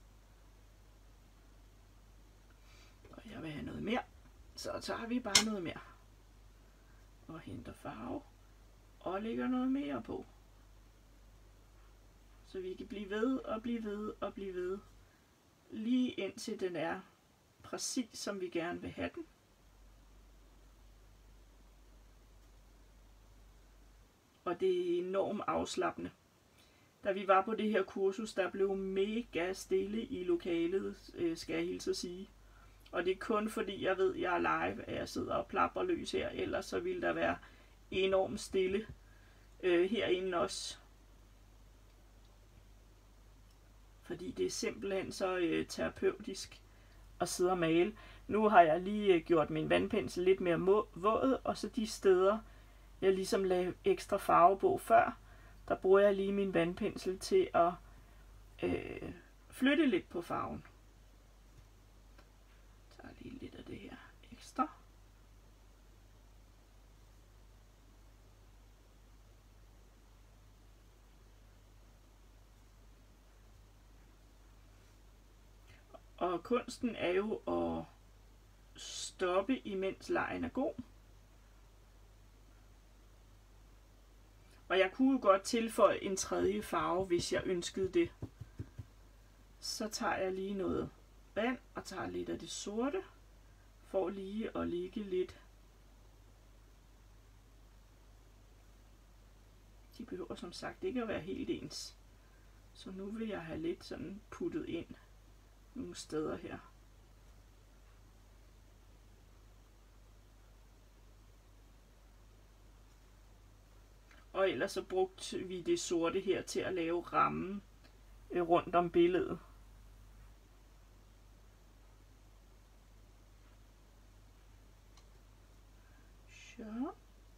Og jeg vil have noget mere. Så tager vi bare noget mere. Og henter farve. Og lægger noget mere på. Så vi kan blive ved og blive ved og blive ved. Lige indtil den er præcis som vi gerne vil have den. Og det er enormt afslappende. Da vi var på det her kursus, der blev mega stille i lokalet, skal jeg hilse at sige. Og det er kun fordi, jeg ved, at jeg er live, at jeg sidder og plapper løs her. Ellers så ville der være enormt stille herinde også. Fordi det er simpelthen så terapeutisk at sidde og male. Nu har jeg lige gjort min vandpensel lidt mere våd, og så de steder, jeg ligesom lagde ekstra farve på før, der bruger jeg lige min vandpensel til at flytte lidt på farven. Jeg tager lige lidt af det her ekstra. Og kunsten er jo at stoppe, imens legen er god. Og jeg kunne jo godt tilføje en tredje farve, hvis jeg ønskede det. Så tager jeg lige noget vand og tager lidt af det sorte, for lige at ligge lidt. De behøver som sagt ikke at være helt ens. Så nu vil jeg have lidt sådan puttet ind nogle steder her. Og ellers så brugte vi det sorte her til at lave rammen rundt om billedet. Så.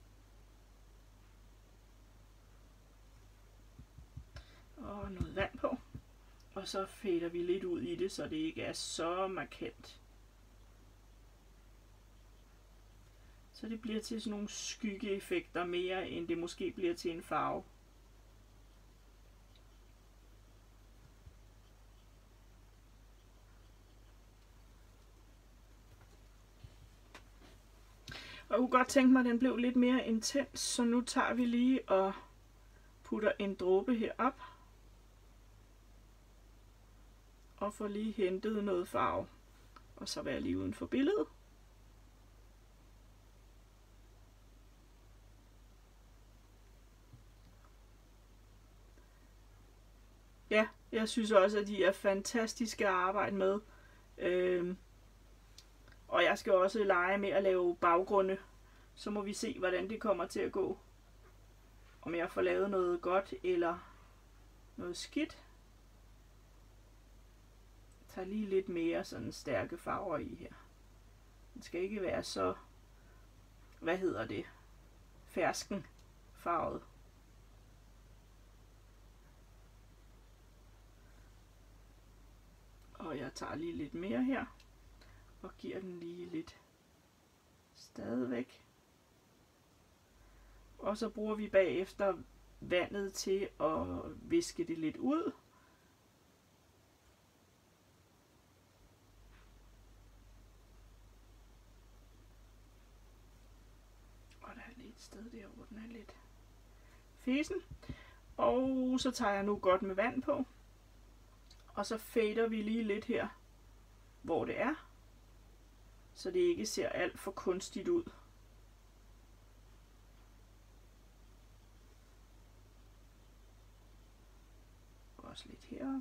Og noget vand på. Og så fader vi lidt ud i det, så det ikke er så markant. Så det bliver til sådan nogle skyggeeffekter mere, end det måske bliver til en farve. Og jeg kunne godt tænke mig, at den blev lidt mere intens, så nu tager vi lige og putter en dråbe herop. Og får lige hentet noget farve. Og så være lige uden for billedet. Ja, jeg synes også, at de er fantastiske at arbejde med. Og jeg skal også lege med at lave baggrunde. Så må vi se, hvordan det kommer til at gå. Om jeg får lavet noget godt eller noget skidt. Jeg tager lige lidt mere sådan stærke farver i her. Den skal ikke være så, fersken farvet. Og jeg tager lige lidt mere her. Og giver den lige lidt stadigvæk. Og så bruger vi bagefter vandet til at viske det lidt ud. Og der er lige et sted der, hvor den er lidt fesen. Og så tager jeg nu godt med vand på. Og så fader vi lige lidt her, hvor det er. Så det ikke ser alt for kunstigt ud. Også lidt herop.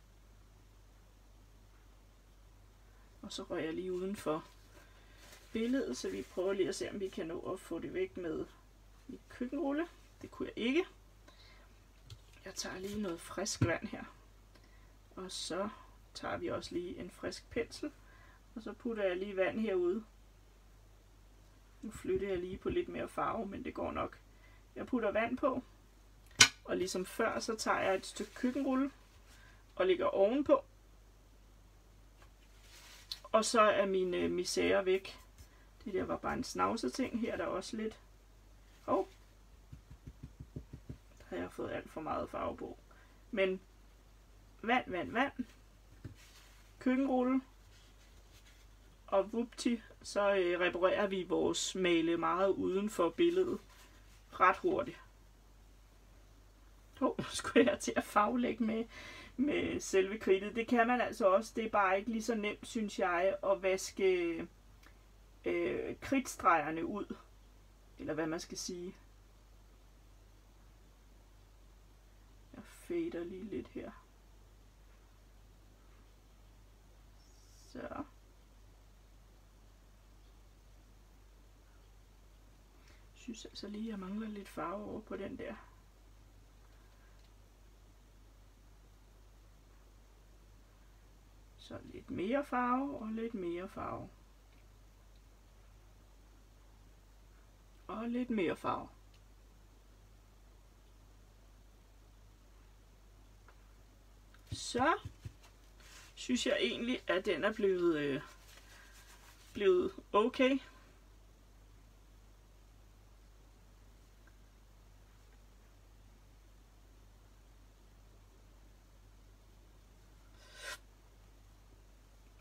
Og så rører jeg lige uden for billedet, så vi prøver lige at se, om vi kan nå at få det væk med mit køkkenrulle. Det kunne jeg ikke. Jeg tager lige noget frisk vand her. Og så tager vi også lige en frisk pensel. Og så putter jeg lige vand herude. Nu flytter jeg lige på lidt mere farve, men det går nok. Jeg putter vand på. Og ligesom før, så tager jeg et stykke køkkenrulle og lægger ovenpå. Og så er mine misærer væk. Det der var bare en snavset ting. Her er der også lidt. Der har jeg fået alt for meget farve på. Men vand. Køkkenrulle. Og vupti, så reparerer vi vores male meget uden for billedet ret hurtigt. Nu skulle jeg til at farvelægge med selve kridtet. Det kan man altså også. Det er bare ikke lige så nemt, synes jeg, at vaske kridtstregerne ud. Eller hvad man skal sige. Jeg fader lige lidt her. Så. Jeg synes altså lige, jeg mangler lidt farve over på den der. Så lidt mere farve og lidt mere farve. Og lidt mere farve. Så synes jeg egentlig, at den er blevet okay.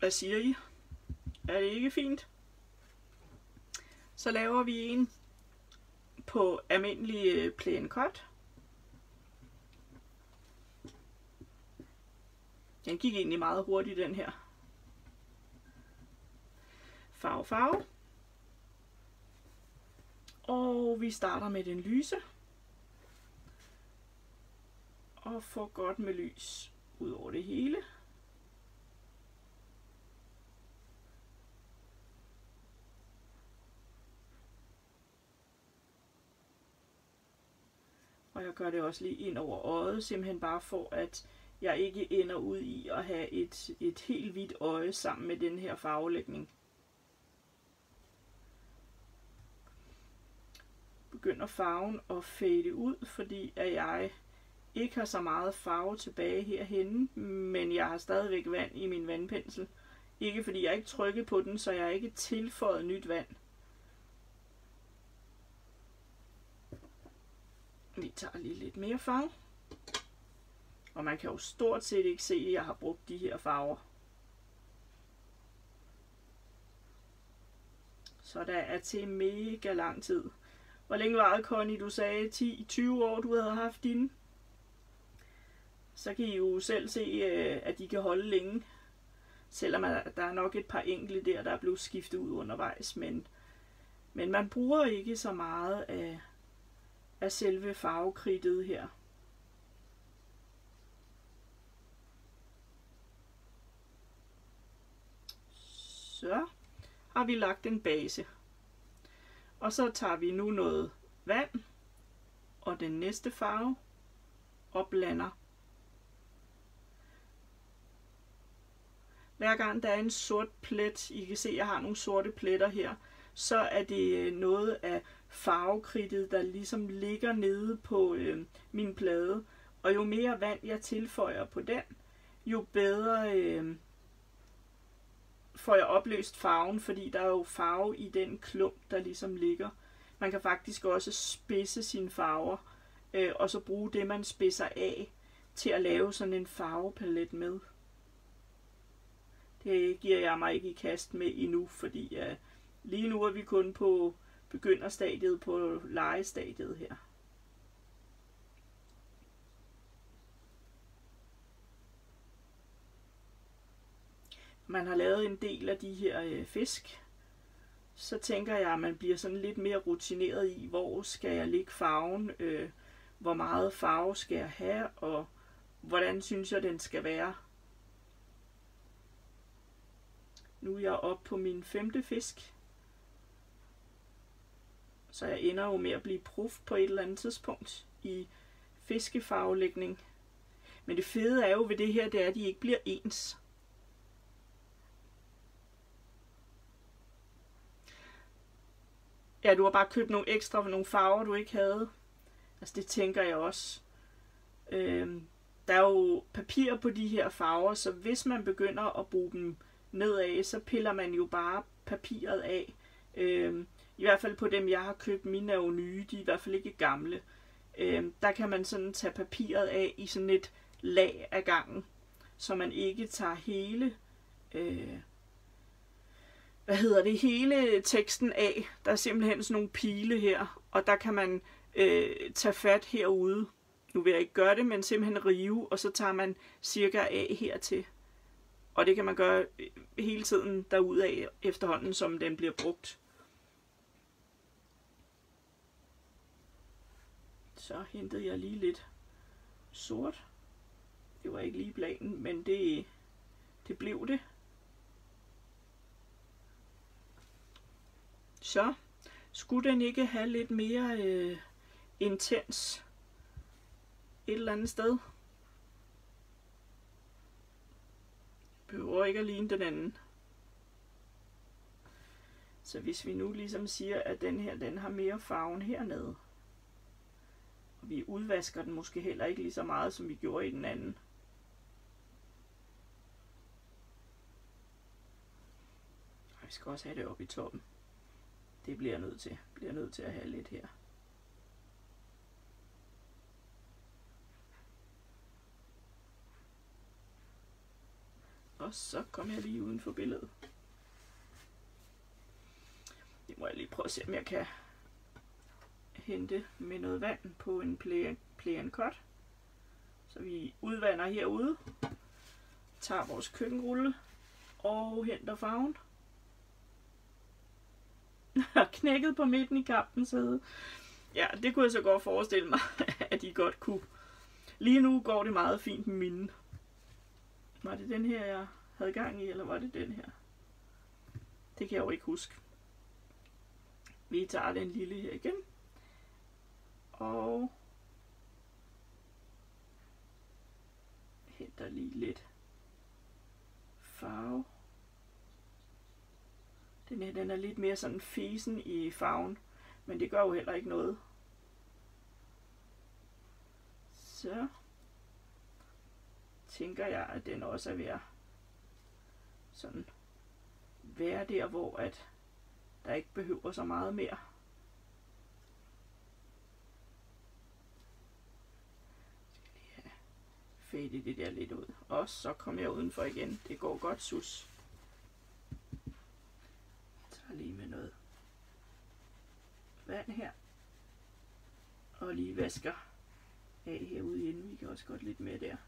Hvad siger I? Er det ikke fint? Så laver vi en på almindelig plain cut. Den gik egentlig meget hurtigt, den her. Farve. Og vi starter med den lyse. Og får godt med lys ud over det hele. Og jeg gør det også lige ind over øjet, simpelthen bare for, at jeg ikke ender ud i at have et helt hvidt øje sammen med den her farvelægning. Begynder farven at fade ud, fordi at jeg ikke har så meget farve tilbage herhenne, men jeg har stadigvæk vand i min vandpensel. Ikke fordi jeg ikke trykker på den, så jeg ikke tilføjet nyt vand. Vi tager lige lidt mere farve. Og man kan jo stort set ikke se, at jeg har brugt de her farver. Så der er til mega lang tid. Hvor længe var det, Connie? Du sagde 10-20 år, du havde haft dine. Så kan I jo selv se, at de kan holde længe. Selvom der er nok et par enkelte der er blevet skiftet ud undervejs. Men man bruger ikke så meget af selve farvekridtet her. Så har vi lagt en base. Og så tager vi nu noget vand og den næste farve og blander. Hver gang der er en sort plet, I kan se, at jeg har nogle sorte pletter her, så er det noget af farvekridtet, der ligesom ligger nede på min plade. Og jo mere vand jeg tilføjer på den, jo bedre får jeg opløst farven, fordi der er jo farve i den klump, der ligesom ligger. Man kan faktisk også spidse sine farver, og så bruge det, man spidser af, til at lave sådan en farvepalet med. Det giver jeg mig ikke i kast med endnu, fordi lige nu er vi kun på begynderstadiet, på legestadiet her. Man har lavet en del af de her fisk, så tænker jeg, at man bliver sådan lidt mere rutineret i, hvor skal jeg lægge farven, hvor meget farve skal jeg have, og hvordan synes jeg, den skal være. Nu er jeg oppe på min 5. fisk, så jeg ender jo med at blive prof på et eller andet tidspunkt i fiskefarvelægning. Men det fede er jo ved det her, det er, at de ikke bliver ens. Ja, du har bare købt nogle ekstra, nogle farver, du ikke havde. Altså, det tænker jeg også. Der er jo papir på de her farver, så hvis man begynder at bruge dem nedad, så piller man jo bare papiret af. I hvert fald på dem, jeg har købt, mine er jo nye, de er i hvert fald ikke gamle. Der kan man sådan tage papiret af i sådan et lag af gangen, så man ikke tager hele... hele teksten af. Der er simpelthen sådan nogle pile her, og der kan man tage fat herude. Nu vil jeg ikke gøre det, men simpelthen rive, og så tager man cirka af hertil. Og det kan man gøre hele tiden derudaf efterhånden, som den bliver brugt. Så hentede jeg lige lidt sort. Det var ikke lige planen, men det blev det. Så skulle den ikke have lidt mere intens et eller andet sted. Behøver ikke at ligne den anden. Så hvis vi nu ligesom siger, at den her, den har mere farven hernede, og vi udvasker den måske heller ikke lige så meget, som vi gjorde i den anden. Og vi skal også have det oppe i toppen. Det bliver jeg nødt til at have lidt her. Og så kommer jeg lige uden for billedet. Det må jeg lige prøve at se, om jeg kan hente med noget vand på en play and cut. Så vi udvander herude, tager vores køkkenrulle og henter farven. Knækket på midten i kampens side. Ja, det kunne jeg så godt forestille mig, at I godt kunne. Lige nu går det meget fint med mine. Var det den her, jeg havde gang i, eller var det den her? Det kan jeg jo ikke huske. Vi tager den lille her igen. Og henter lige lidt farve. Den her, den er lidt mere sådan fesen i farven, men det gør jo heller ikke noget. Så tænker jeg, at den også er ved at sådan være der, hvor at der ikke behøver så meget mere. Skal lige have fadet det der lidt ud. Og så kommer jeg udenfor igen. Det går godt, sus. Jeg tager lige med noget vand her. Og lige vasker af herude inden. Vi kan også godt lidt mere der.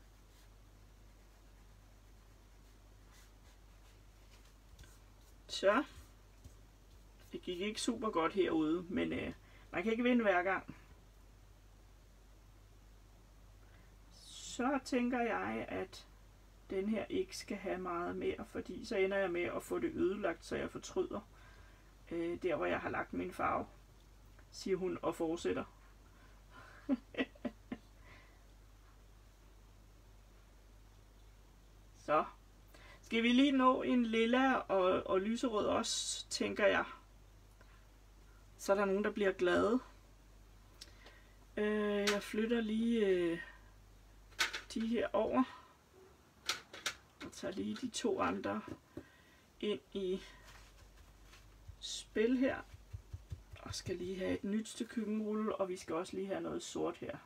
Så. Det gik ikke super godt herude, men man kan ikke vinde hver gang. Så tænker jeg, at den her ikke skal have meget mere, fordi så ender jeg med at få det ødelagt, så jeg fortryder der, hvor jeg har lagt min farve, siger hun og fortsætter. Så skal vi lige nå en lilla og lyserød også, tænker jeg. Så er der nogen, der bliver glade. Jeg flytter lige de her over. Og tager lige de to andre ind i spil her. Og skal lige have et nyt stykke køkkenrulle, og vi skal også lige have noget sort her.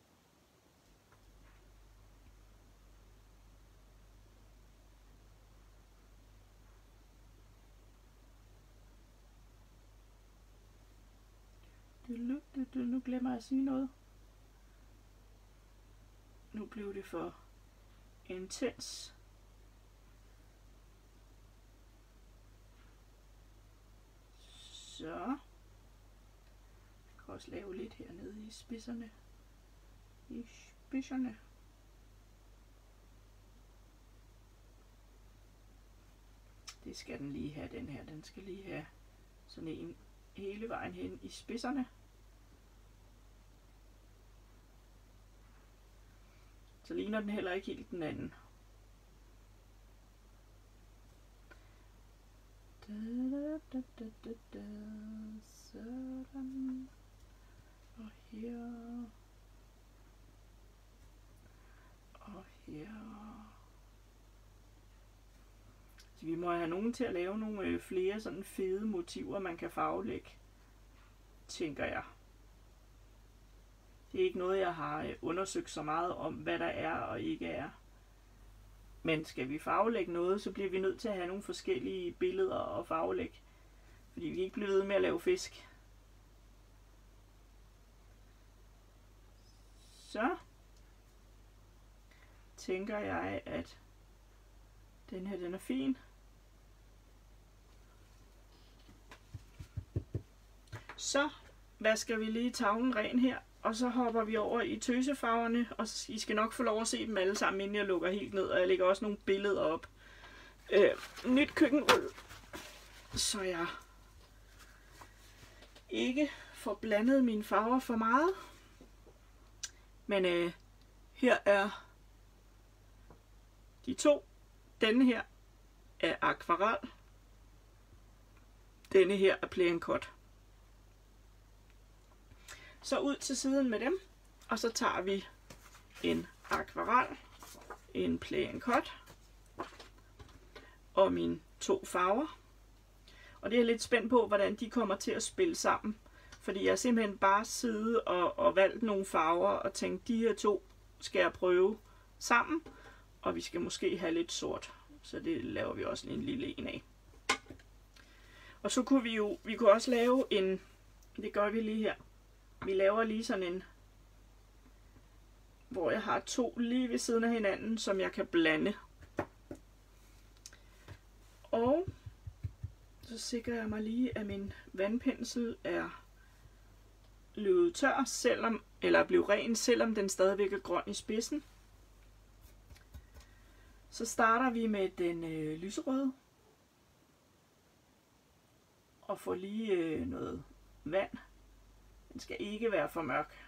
Nu glemmer jeg at sige noget. Nu blev det for intens. Så. Jeg kan også lave lidt hernede i spidserne. Det skal den lige have, den her. Den skal lige have sådan en hele vejen hen i spidserne. Så ligner den heller ikke helt den anden. Sådan. Og her. Og her. Så vi må have nogen til at lave nogle flere sådan fede motiver, man kan farvelægge, tænker jeg. Det er ikke noget, jeg har undersøgt så meget om, hvad der er og ikke er. Men skal vi farvelægge noget, så bliver vi nødt til at have nogle forskellige billeder og farvelægge. Fordi vi kan ikke blive ved med at lave fisk. Så tænker jeg, at den her, den er fin. Så vasker vi lige tavlen ren her. Og så hopper vi over i tøsefarverne, og I skal nok få lov at se dem alle sammen, inden jeg lukker helt ned. Og jeg lægger også nogle billeder op. Nyt køkkenrulle, så jeg ikke får blandet mine farver for meget. Men her er de to. Denne her er akvarel. Denne her er play and cut. Så ud til siden med dem, og så tager vi en akvarel, en play and cut og mine to farver. Og det er jeg lidt spændt på, hvordan de kommer til at spille sammen. Fordi jeg simpelthen bare siddet og valgt nogle farver og tænkt, de her to skal jeg prøve sammen, og vi skal måske have lidt sort. så det laver vi også en lille en af. Og så kunne vi kunne også lave en, det gør vi lige her. Vi laver lige sådan en, hvor jeg har 2 lige ved siden af hinanden, som jeg kan blande. Og så sikrer jeg mig lige, at min vandpensel er løbet tør, eller blev ren, selvom den stadigvæk er grøn i spidsen. Så starter vi med den lyserøde. Og får lige noget vand. Den skal ikke være for mørk.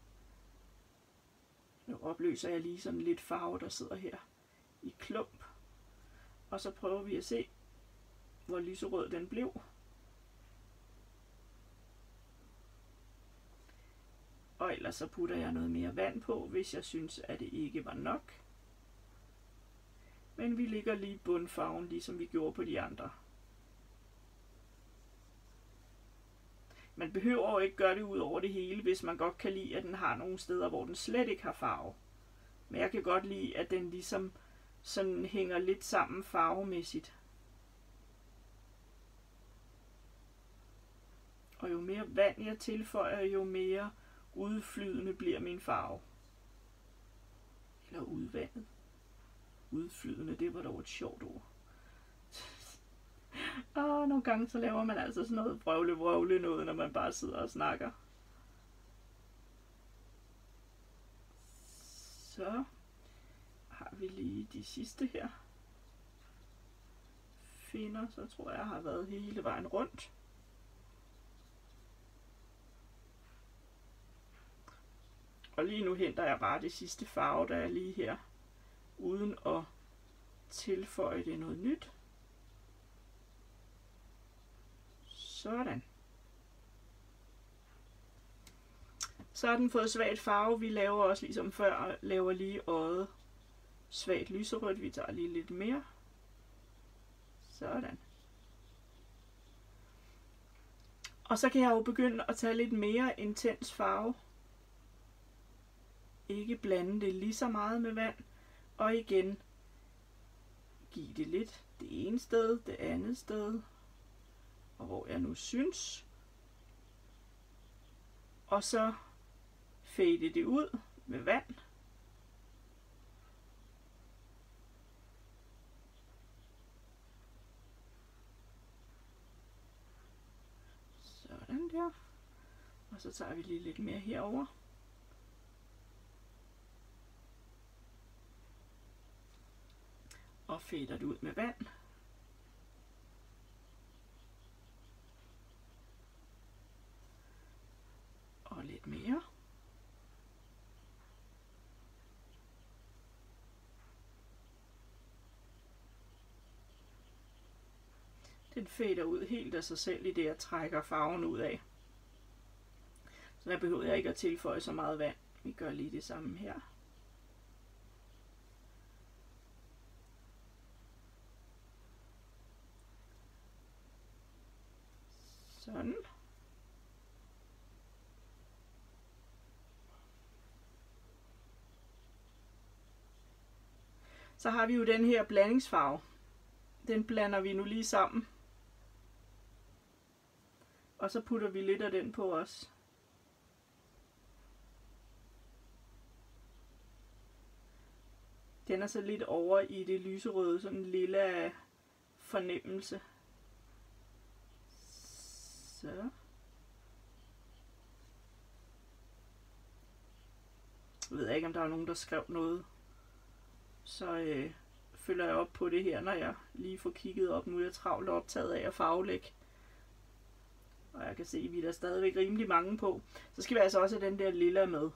Nu opløser jeg lige sådan lidt farve, der sidder her i klump. Og så prøver vi at se, hvor lyserød den blev. Og ellers så putter jeg noget mere vand på, hvis jeg synes, at det ikke var nok. Men vi lægger lige bundfarven, ligesom vi gjorde på de andre. Man behøver jo ikke gøre det ud over det hele, hvis man godt kan lide, at den har nogle steder, hvor den slet ikke har farve. Men jeg kan godt lide, at den ligesom sådan hænger lidt sammen farvemæssigt. Og jo mere vand jeg tilføjer, jo mere udflydende bliver min farve. Eller udvandet. Udflydende, det var dog et sjovt ord. Og nogle gange så laver man altså sådan noget vrøvle noget, når man bare sidder og snakker. Så har vi lige de sidste her. Finder, så tror jeg har været hele vejen rundt. Og lige nu henter jeg bare det sidste farve, der er lige her, uden at tilføje det noget nyt. Sådan. Så har den fået svagt farve. Vi laver også ligesom før, laver lige øjet svagt lyserødt. Vi tager lige lidt mere. Sådan. Og så kan jeg jo begynde at tage lidt mere intens farve. Ikke blande det lige så meget med vand. Og igen, give det lidt det ene sted, det andet sted. Og hvor jeg nu synes. Og så fade det ud med vand. Sådan der. Og så tager vi lige lidt mere herover. Og fader det ud med vand. Og lidt mere. Den fader ud helt af sig selv i det, jeg trækker farven ud af. Så der behøver jeg ikke at tilføje så meget vand. Vi gør lige det samme her. Sådan. Så har vi jo den her blandingsfarve. Den blander vi nu lige sammen. Og så putter vi lidt af den på også. Den er så lidt over i det lyserøde, sådan en lille fornemmelse. Så. Jeg ved ikke, om der er nogen, der skrev noget. Så følger jeg op på det her, når jeg lige får kigget op. Nu er jeg travlt optaget af at farvelægge. Og jeg kan se, at vi er der stadigvæk rimelig mange på. Så skal vi altså også have den der lilla med.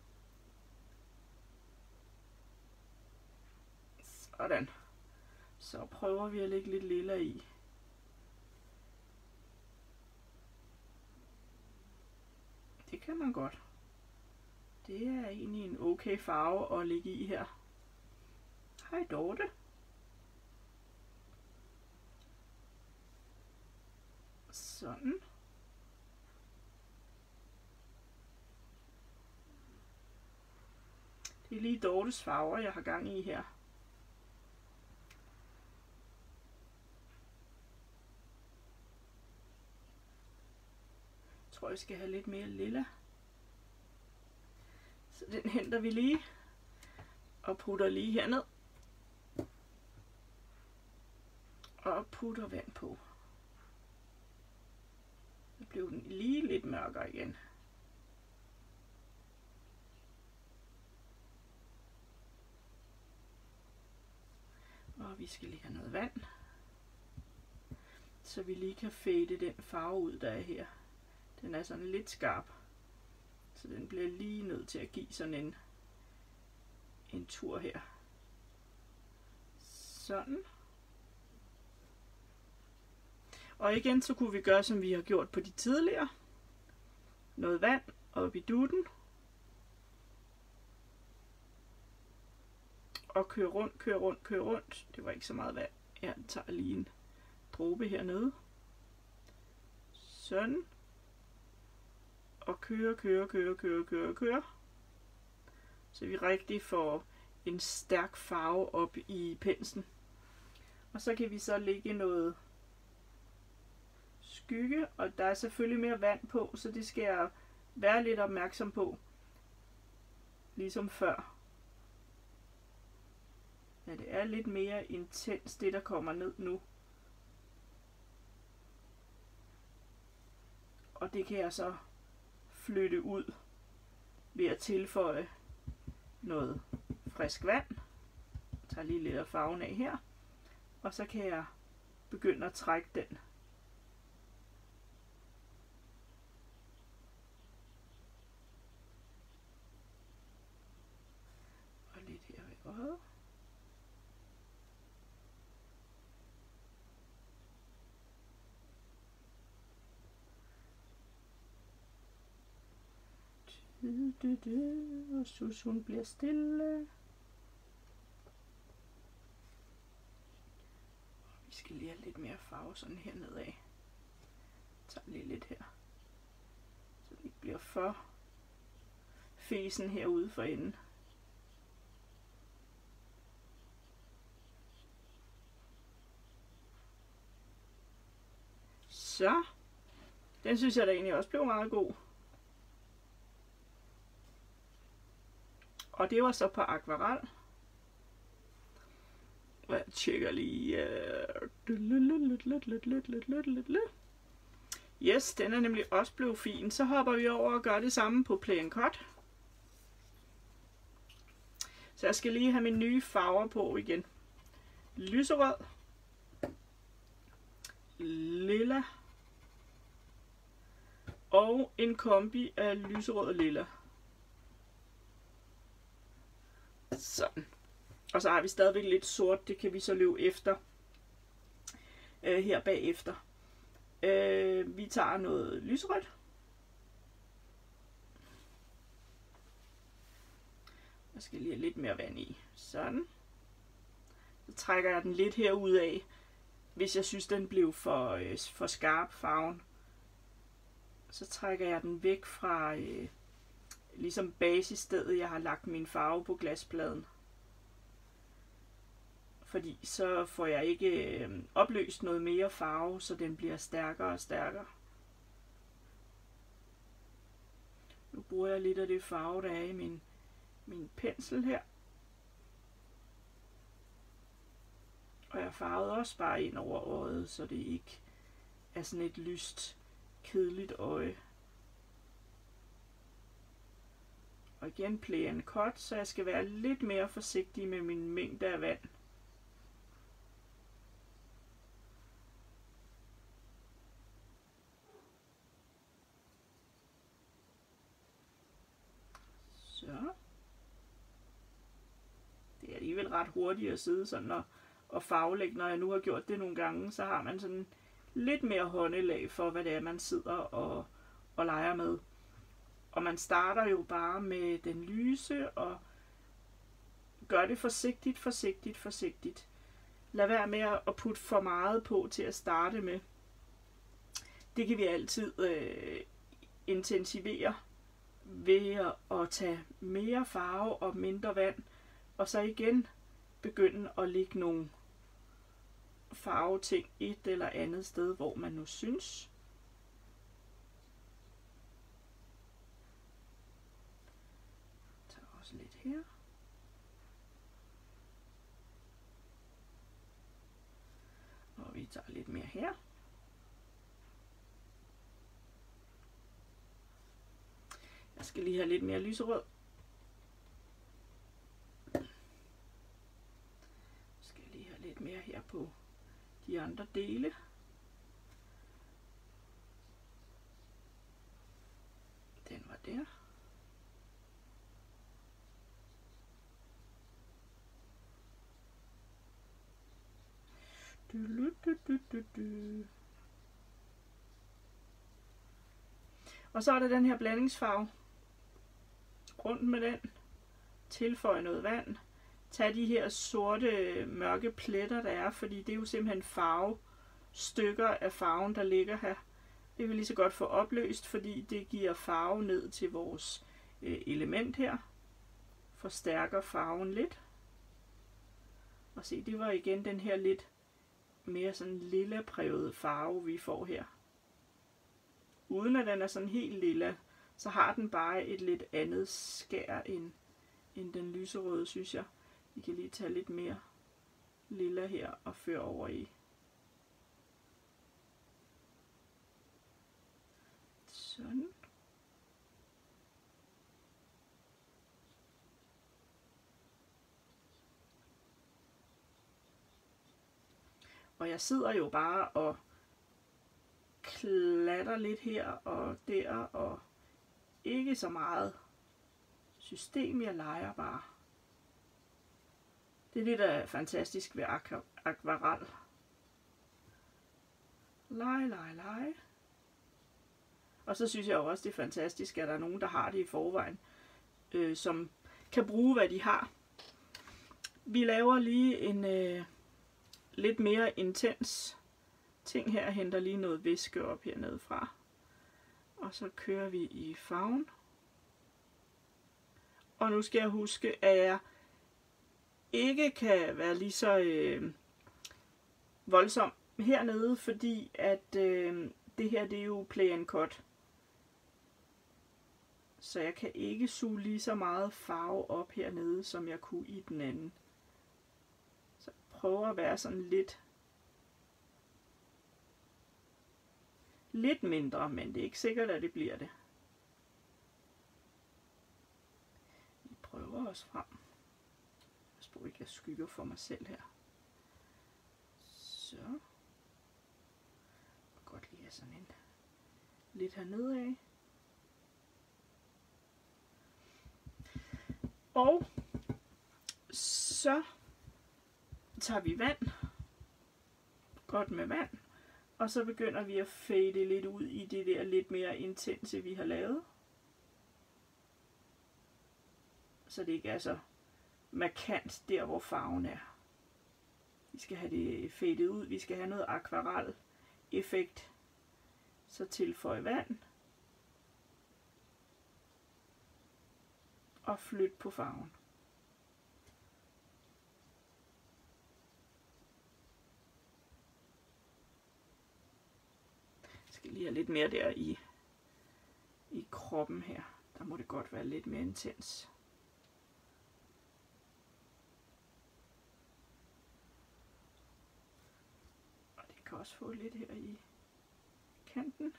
Sådan. Så prøver vi at lægge lidt lilla i. Det kan man godt. Det er egentlig en okay farve at lægge i her. Hej Dorte. Sådan. Det er lige Dortes farver, jeg har gang i her. tror, jeg skal have lidt mere lilla. Så den henter vi lige og putter lige herned. Og putter vand på. Så blev den lige lidt mørkere igen. Og vi skal lige have noget vand, så vi lige kan fade den farve ud, der er her. Den er sådan lidt skarp, så den bliver lige nødt til at give sådan en tur her. Sådan. Og igen, så kunne vi gøre, som vi har gjort på de tidligere. Noget vand op i duten. Og køre rundt, køre rundt, køre rundt. Det var ikke så meget vand. Jeg tager lige en dråbe hernede. Sådan. Og køre, køre, køre, køre, køre, køre. Så vi rigtig får en stærk farve op i penslen. Og så kan vi så lægge noget skygge, og der er selvfølgelig mere vand på, så det skal jeg være lidt opmærksom på. Ligesom før. Ja, det er lidt mere intens, det der kommer ned nu. Og det kan jeg så flytte ud ved at tilføje noget frisk vand. Jeg tager lige lidt af farven af her. Og så kan jeg begynde at trække den. Og lidt her ved øjet. Og Sus, hun bliver stille. Vi skal lige have lidt mere farve sådan her nedad. Jeg tager lige lidt her, så det ikke bliver for fesen herude for enden. Så, den synes jeg da egentlig også blev meget god. Og det var så på akvarel. Og jeg tjekker lige. Yes, den er nemlig også blevet fin. Så hopper vi over og gør det samme på Play and Cut. Så jeg skal lige have mine nye farver på igen. Lyserød. Lilla. Og en kombi af lyserød og lilla. Sådan. Og så har vi stadigvæk lidt sort, det kan vi så løbe efter her bagefter. Vi tager noget lyserødt. Jeg skal lige have lidt mere vand i. Sådan. Så trækker jeg den lidt herud af, hvis jeg synes den blev for skarp farven. Så trækker jeg den væk fra ligesom basisstedet, jeg har lagt min farve på glaspladen. Fordi så får jeg ikke opløst noget mere farve, så den bliver stærkere og stærkere. Nu bruger jeg lidt af det farve, der er i min pensel her. Og jeg farvede også bare ind over øjet, så det ikke er sådan et lyst, kedeligt øje. Og igen Play and Cut, så jeg skal være lidt mere forsigtig med min mængde af vand. Så. Det er alligevel ret hurtigt at sidde sådan og farvelægge. Når jeg nu har gjort det nogle gange, så har man sådan lidt mere håndelag for, hvad det er, man sidder og leger med. Og man starter jo bare med den lyse og gør det forsigtigt, forsigtigt, forsigtigt. Lad være med at putte for meget på til at starte med. Det kan vi altid intensivere ved at tage mere farve og mindre vand. Og så igen begynde at lægge nogle farveting et eller andet sted, hvor man nu synes. her. Og vi tager lidt mere her. Jeg skal lige have lidt mere lyserød. Jeg skal lige have lidt mere her på de andre dele. Den var der. Og så er der den her blandingsfarve. Rundt med den. Tilføj noget vand. Tag de her sorte mørke pletter der er, fordi det er jo simpelthen farvestykker af farven der ligger her. Det vil lige så godt få opløst, fordi det giver farve ned til vores element her. Forstærker farven lidt. Og se, det var igen den her lidt mere sådan lilla prægede farve, vi får her. Uden at den er sådan helt lilla, så har den bare et lidt andet skær end den lyserøde, synes jeg. Vi kan lige tage lidt mere lilla her og føre over i. Sådan. Og jeg sidder jo bare og klatter lidt her og der, og ikke så meget system, jeg leger bare. Det er det, der er fantastisk ved akvarel. Lege. Og så synes jeg jo også, det er fantastisk, at der er nogen, der har det i forvejen, som kan bruge, hvad de har. Vi laver lige en lidt mere intens ting her. Jeg henter lige noget væske op hernede fra. Og så kører vi i farven. Og nu skal jeg huske, at jeg ikke kan være lige så voldsom hernede, fordi at det her, det er jo play and cut. Så jeg kan ikke suge lige så meget farve op hernede, som jeg kunne i den anden. Så jeg prøver at være sådan lidt mindre, men det er ikke sikkert, at det bliver det. Vi prøver os frem. Jeg tror ikke, jeg skygger for mig selv her. Så. Godt lige have sådan en lidt hernede af. Og så tager vi vand. Godt med vand. Og så begynder vi at fade lidt ud i det der lidt mere intense, vi har lavet. Så det ikke er så markant der, hvor farven er. Vi skal have det fadet ud. Vi skal have noget akvarel effekt. Så tilføj vand. Og flyt på farven. Jeg skal lige have lidt mere der i kroppen her. Der må det godt være lidt mere intens. Og det kan også få lidt her i kanten.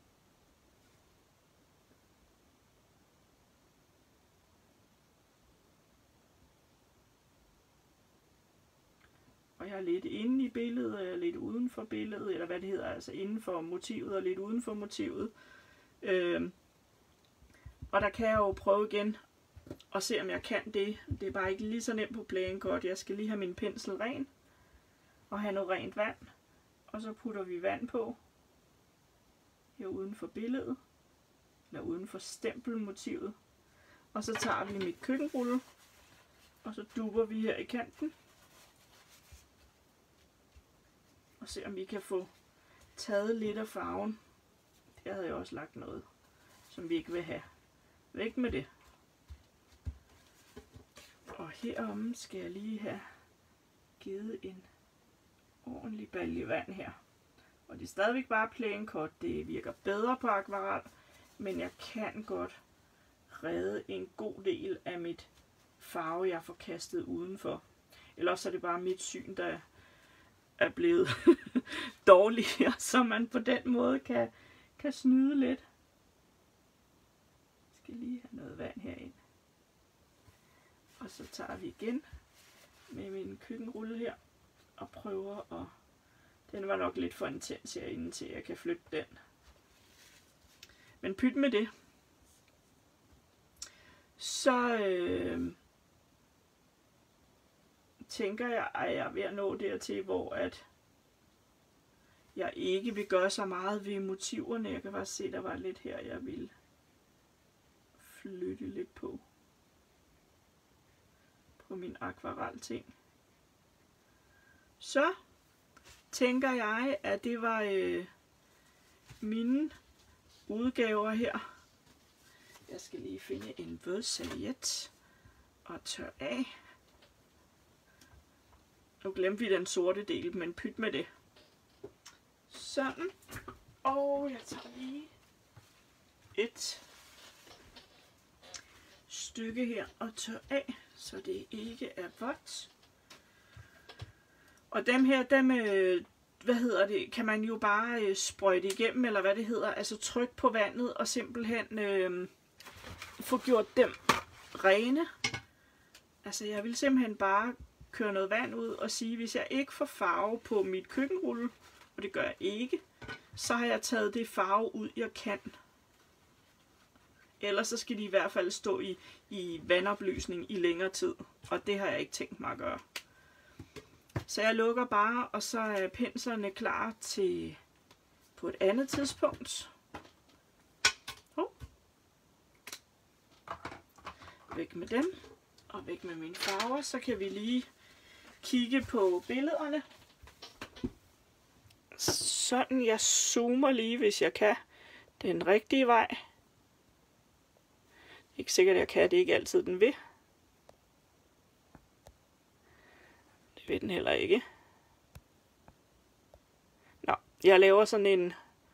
Og jeg er lidt inde i billedet, og jeg er lidt uden for billedet, eller hvad det hedder, altså inden for motivet og lidt uden for motivet. Og der kan jeg jo prøve igen og se, om jeg kan det. Det er bare ikke lige så nemt på play and cut. Jeg skal lige have min pensel ren og have noget rent vand. Og så putter vi vand på her uden for billedet, eller uden for stempelmotivet. Og så tager vi mit køkkenrulle, og så dupper vi her i kanten. Og se om vi kan få taget lidt af farven. Der havde jeg også lagt noget, som vi ikke vil have. Væk med det. Og heromme skal jeg lige have givet en ordentlig balje vand her. Og det er stadigvæk bare play and cut. Det virker bedre på akvarel, men jeg kan godt redde en god del af mit farve, jeg får kastet udenfor. Ellers er det bare mit syn, der er blevet dårligere, så man på den måde kan snyde lidt. Jeg skal lige have noget vand herind. Og så tager vi igen med min køkkenrulle her og prøver at... Den var nok lidt for intens herinde, til jeg kan flytte den. Men pyt med det. Så tænker jeg, at jeg er ved at nå dertil, hvor at jeg ikke vil gøre så meget ved motiverne. Jeg kan bare se, at der var lidt her, jeg vil flytte lidt på min akvarelting. Så tænker jeg, at det var mine udgaver her. Jeg skal lige finde en vådserviet og tørre af. Nu glemte vi den sorte del, men pyt med det. Sådan. Og jeg tager lige et stykke her og tørre af, så det ikke er vådt. Og dem her, kan man jo bare sprøjte igennem, eller hvad det hedder. Altså tryk på vandet og simpelthen få gjort dem rene. Altså jeg vil simpelthen bare køre noget vand ud og sige, hvis jeg ikke får farve på mit køkkenrulle, og det gør jeg ikke, så har jeg taget det farve ud, jeg kan. Ellers så skal de i hvert fald stå i vandopløsning i længere tid, og det har jeg ikke tænkt mig at gøre. Så jeg lukker bare, og så er penslerne klar til på et andet tidspunkt. Væk med dem, og væk med mine farver. Så kan vi lige kigge på billederne. Sådan, jeg zoomer lige, hvis jeg kan, den rigtige vej. Ikke sikkert, jeg kan, det er ikke altid den vil. Det ved den heller ikke. Nå, jeg laver sådan en...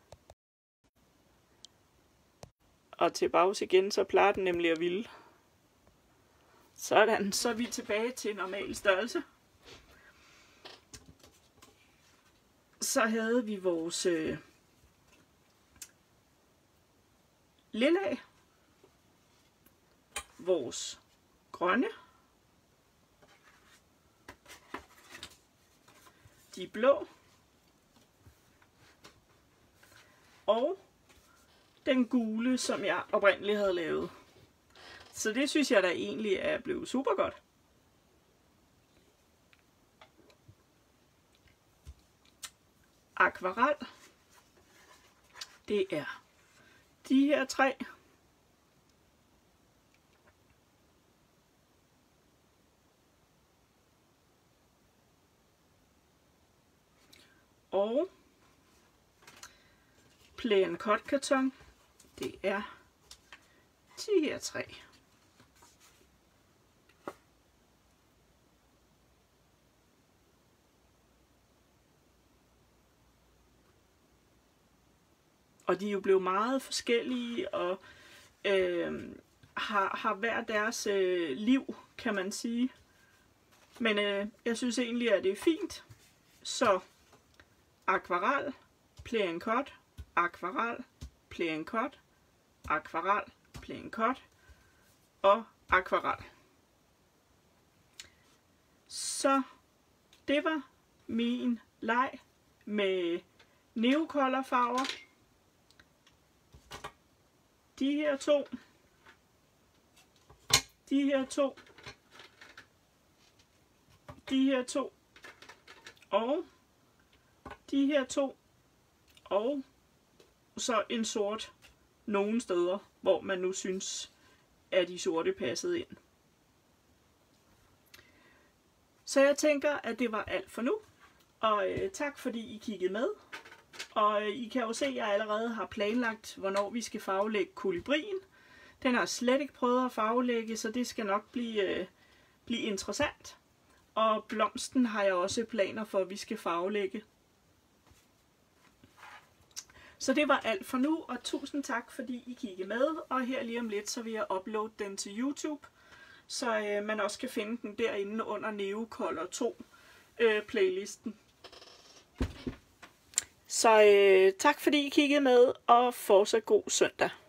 Og til bags igen, så plejer den nemlig at ville. Sådan, så er vi tilbage til normal størrelse. Så havde vi vores lilla, vores grønne, de blå og den gule, som jeg oprindeligt havde lavet. Så det synes jeg da egentlig er blevet super godt. Akvarel. Det er de her tre. Og Play and Cut karton. Det er de her tre. Og de er jo blevet meget forskellige og har hver deres liv, kan man sige. Men jeg synes egentlig, at det er fint. Så akvarel, Play and Cut, akvarel, Play and Cut, akvarel, Play and Cut og akvarel. Så det var min leg med Neocolor farver. De her to, de her to, de her to, og de her to, og så en sort nogle steder, hvor man nu synes, at de sorte passede ind. Så jeg tænker, at det var alt for nu, og tak fordi I kiggede med. Og I kan jo se, at jeg allerede har planlagt, hvornår vi skal farvelægge kolibrien. Den har slet ikke prøvet at farvelægge, så det skal nok blive interessant. Og blomsten har jeg også planer for, at vi skal farvelægge. Så det var alt for nu, og tusind tak, fordi I kiggede med. Og her lige om lidt, så vil jeg uploade den til YouTube. så man også kan finde den derinde under Neo Color 2 playlisten. Så tak fordi I kiggede med, og fortsat god søndag.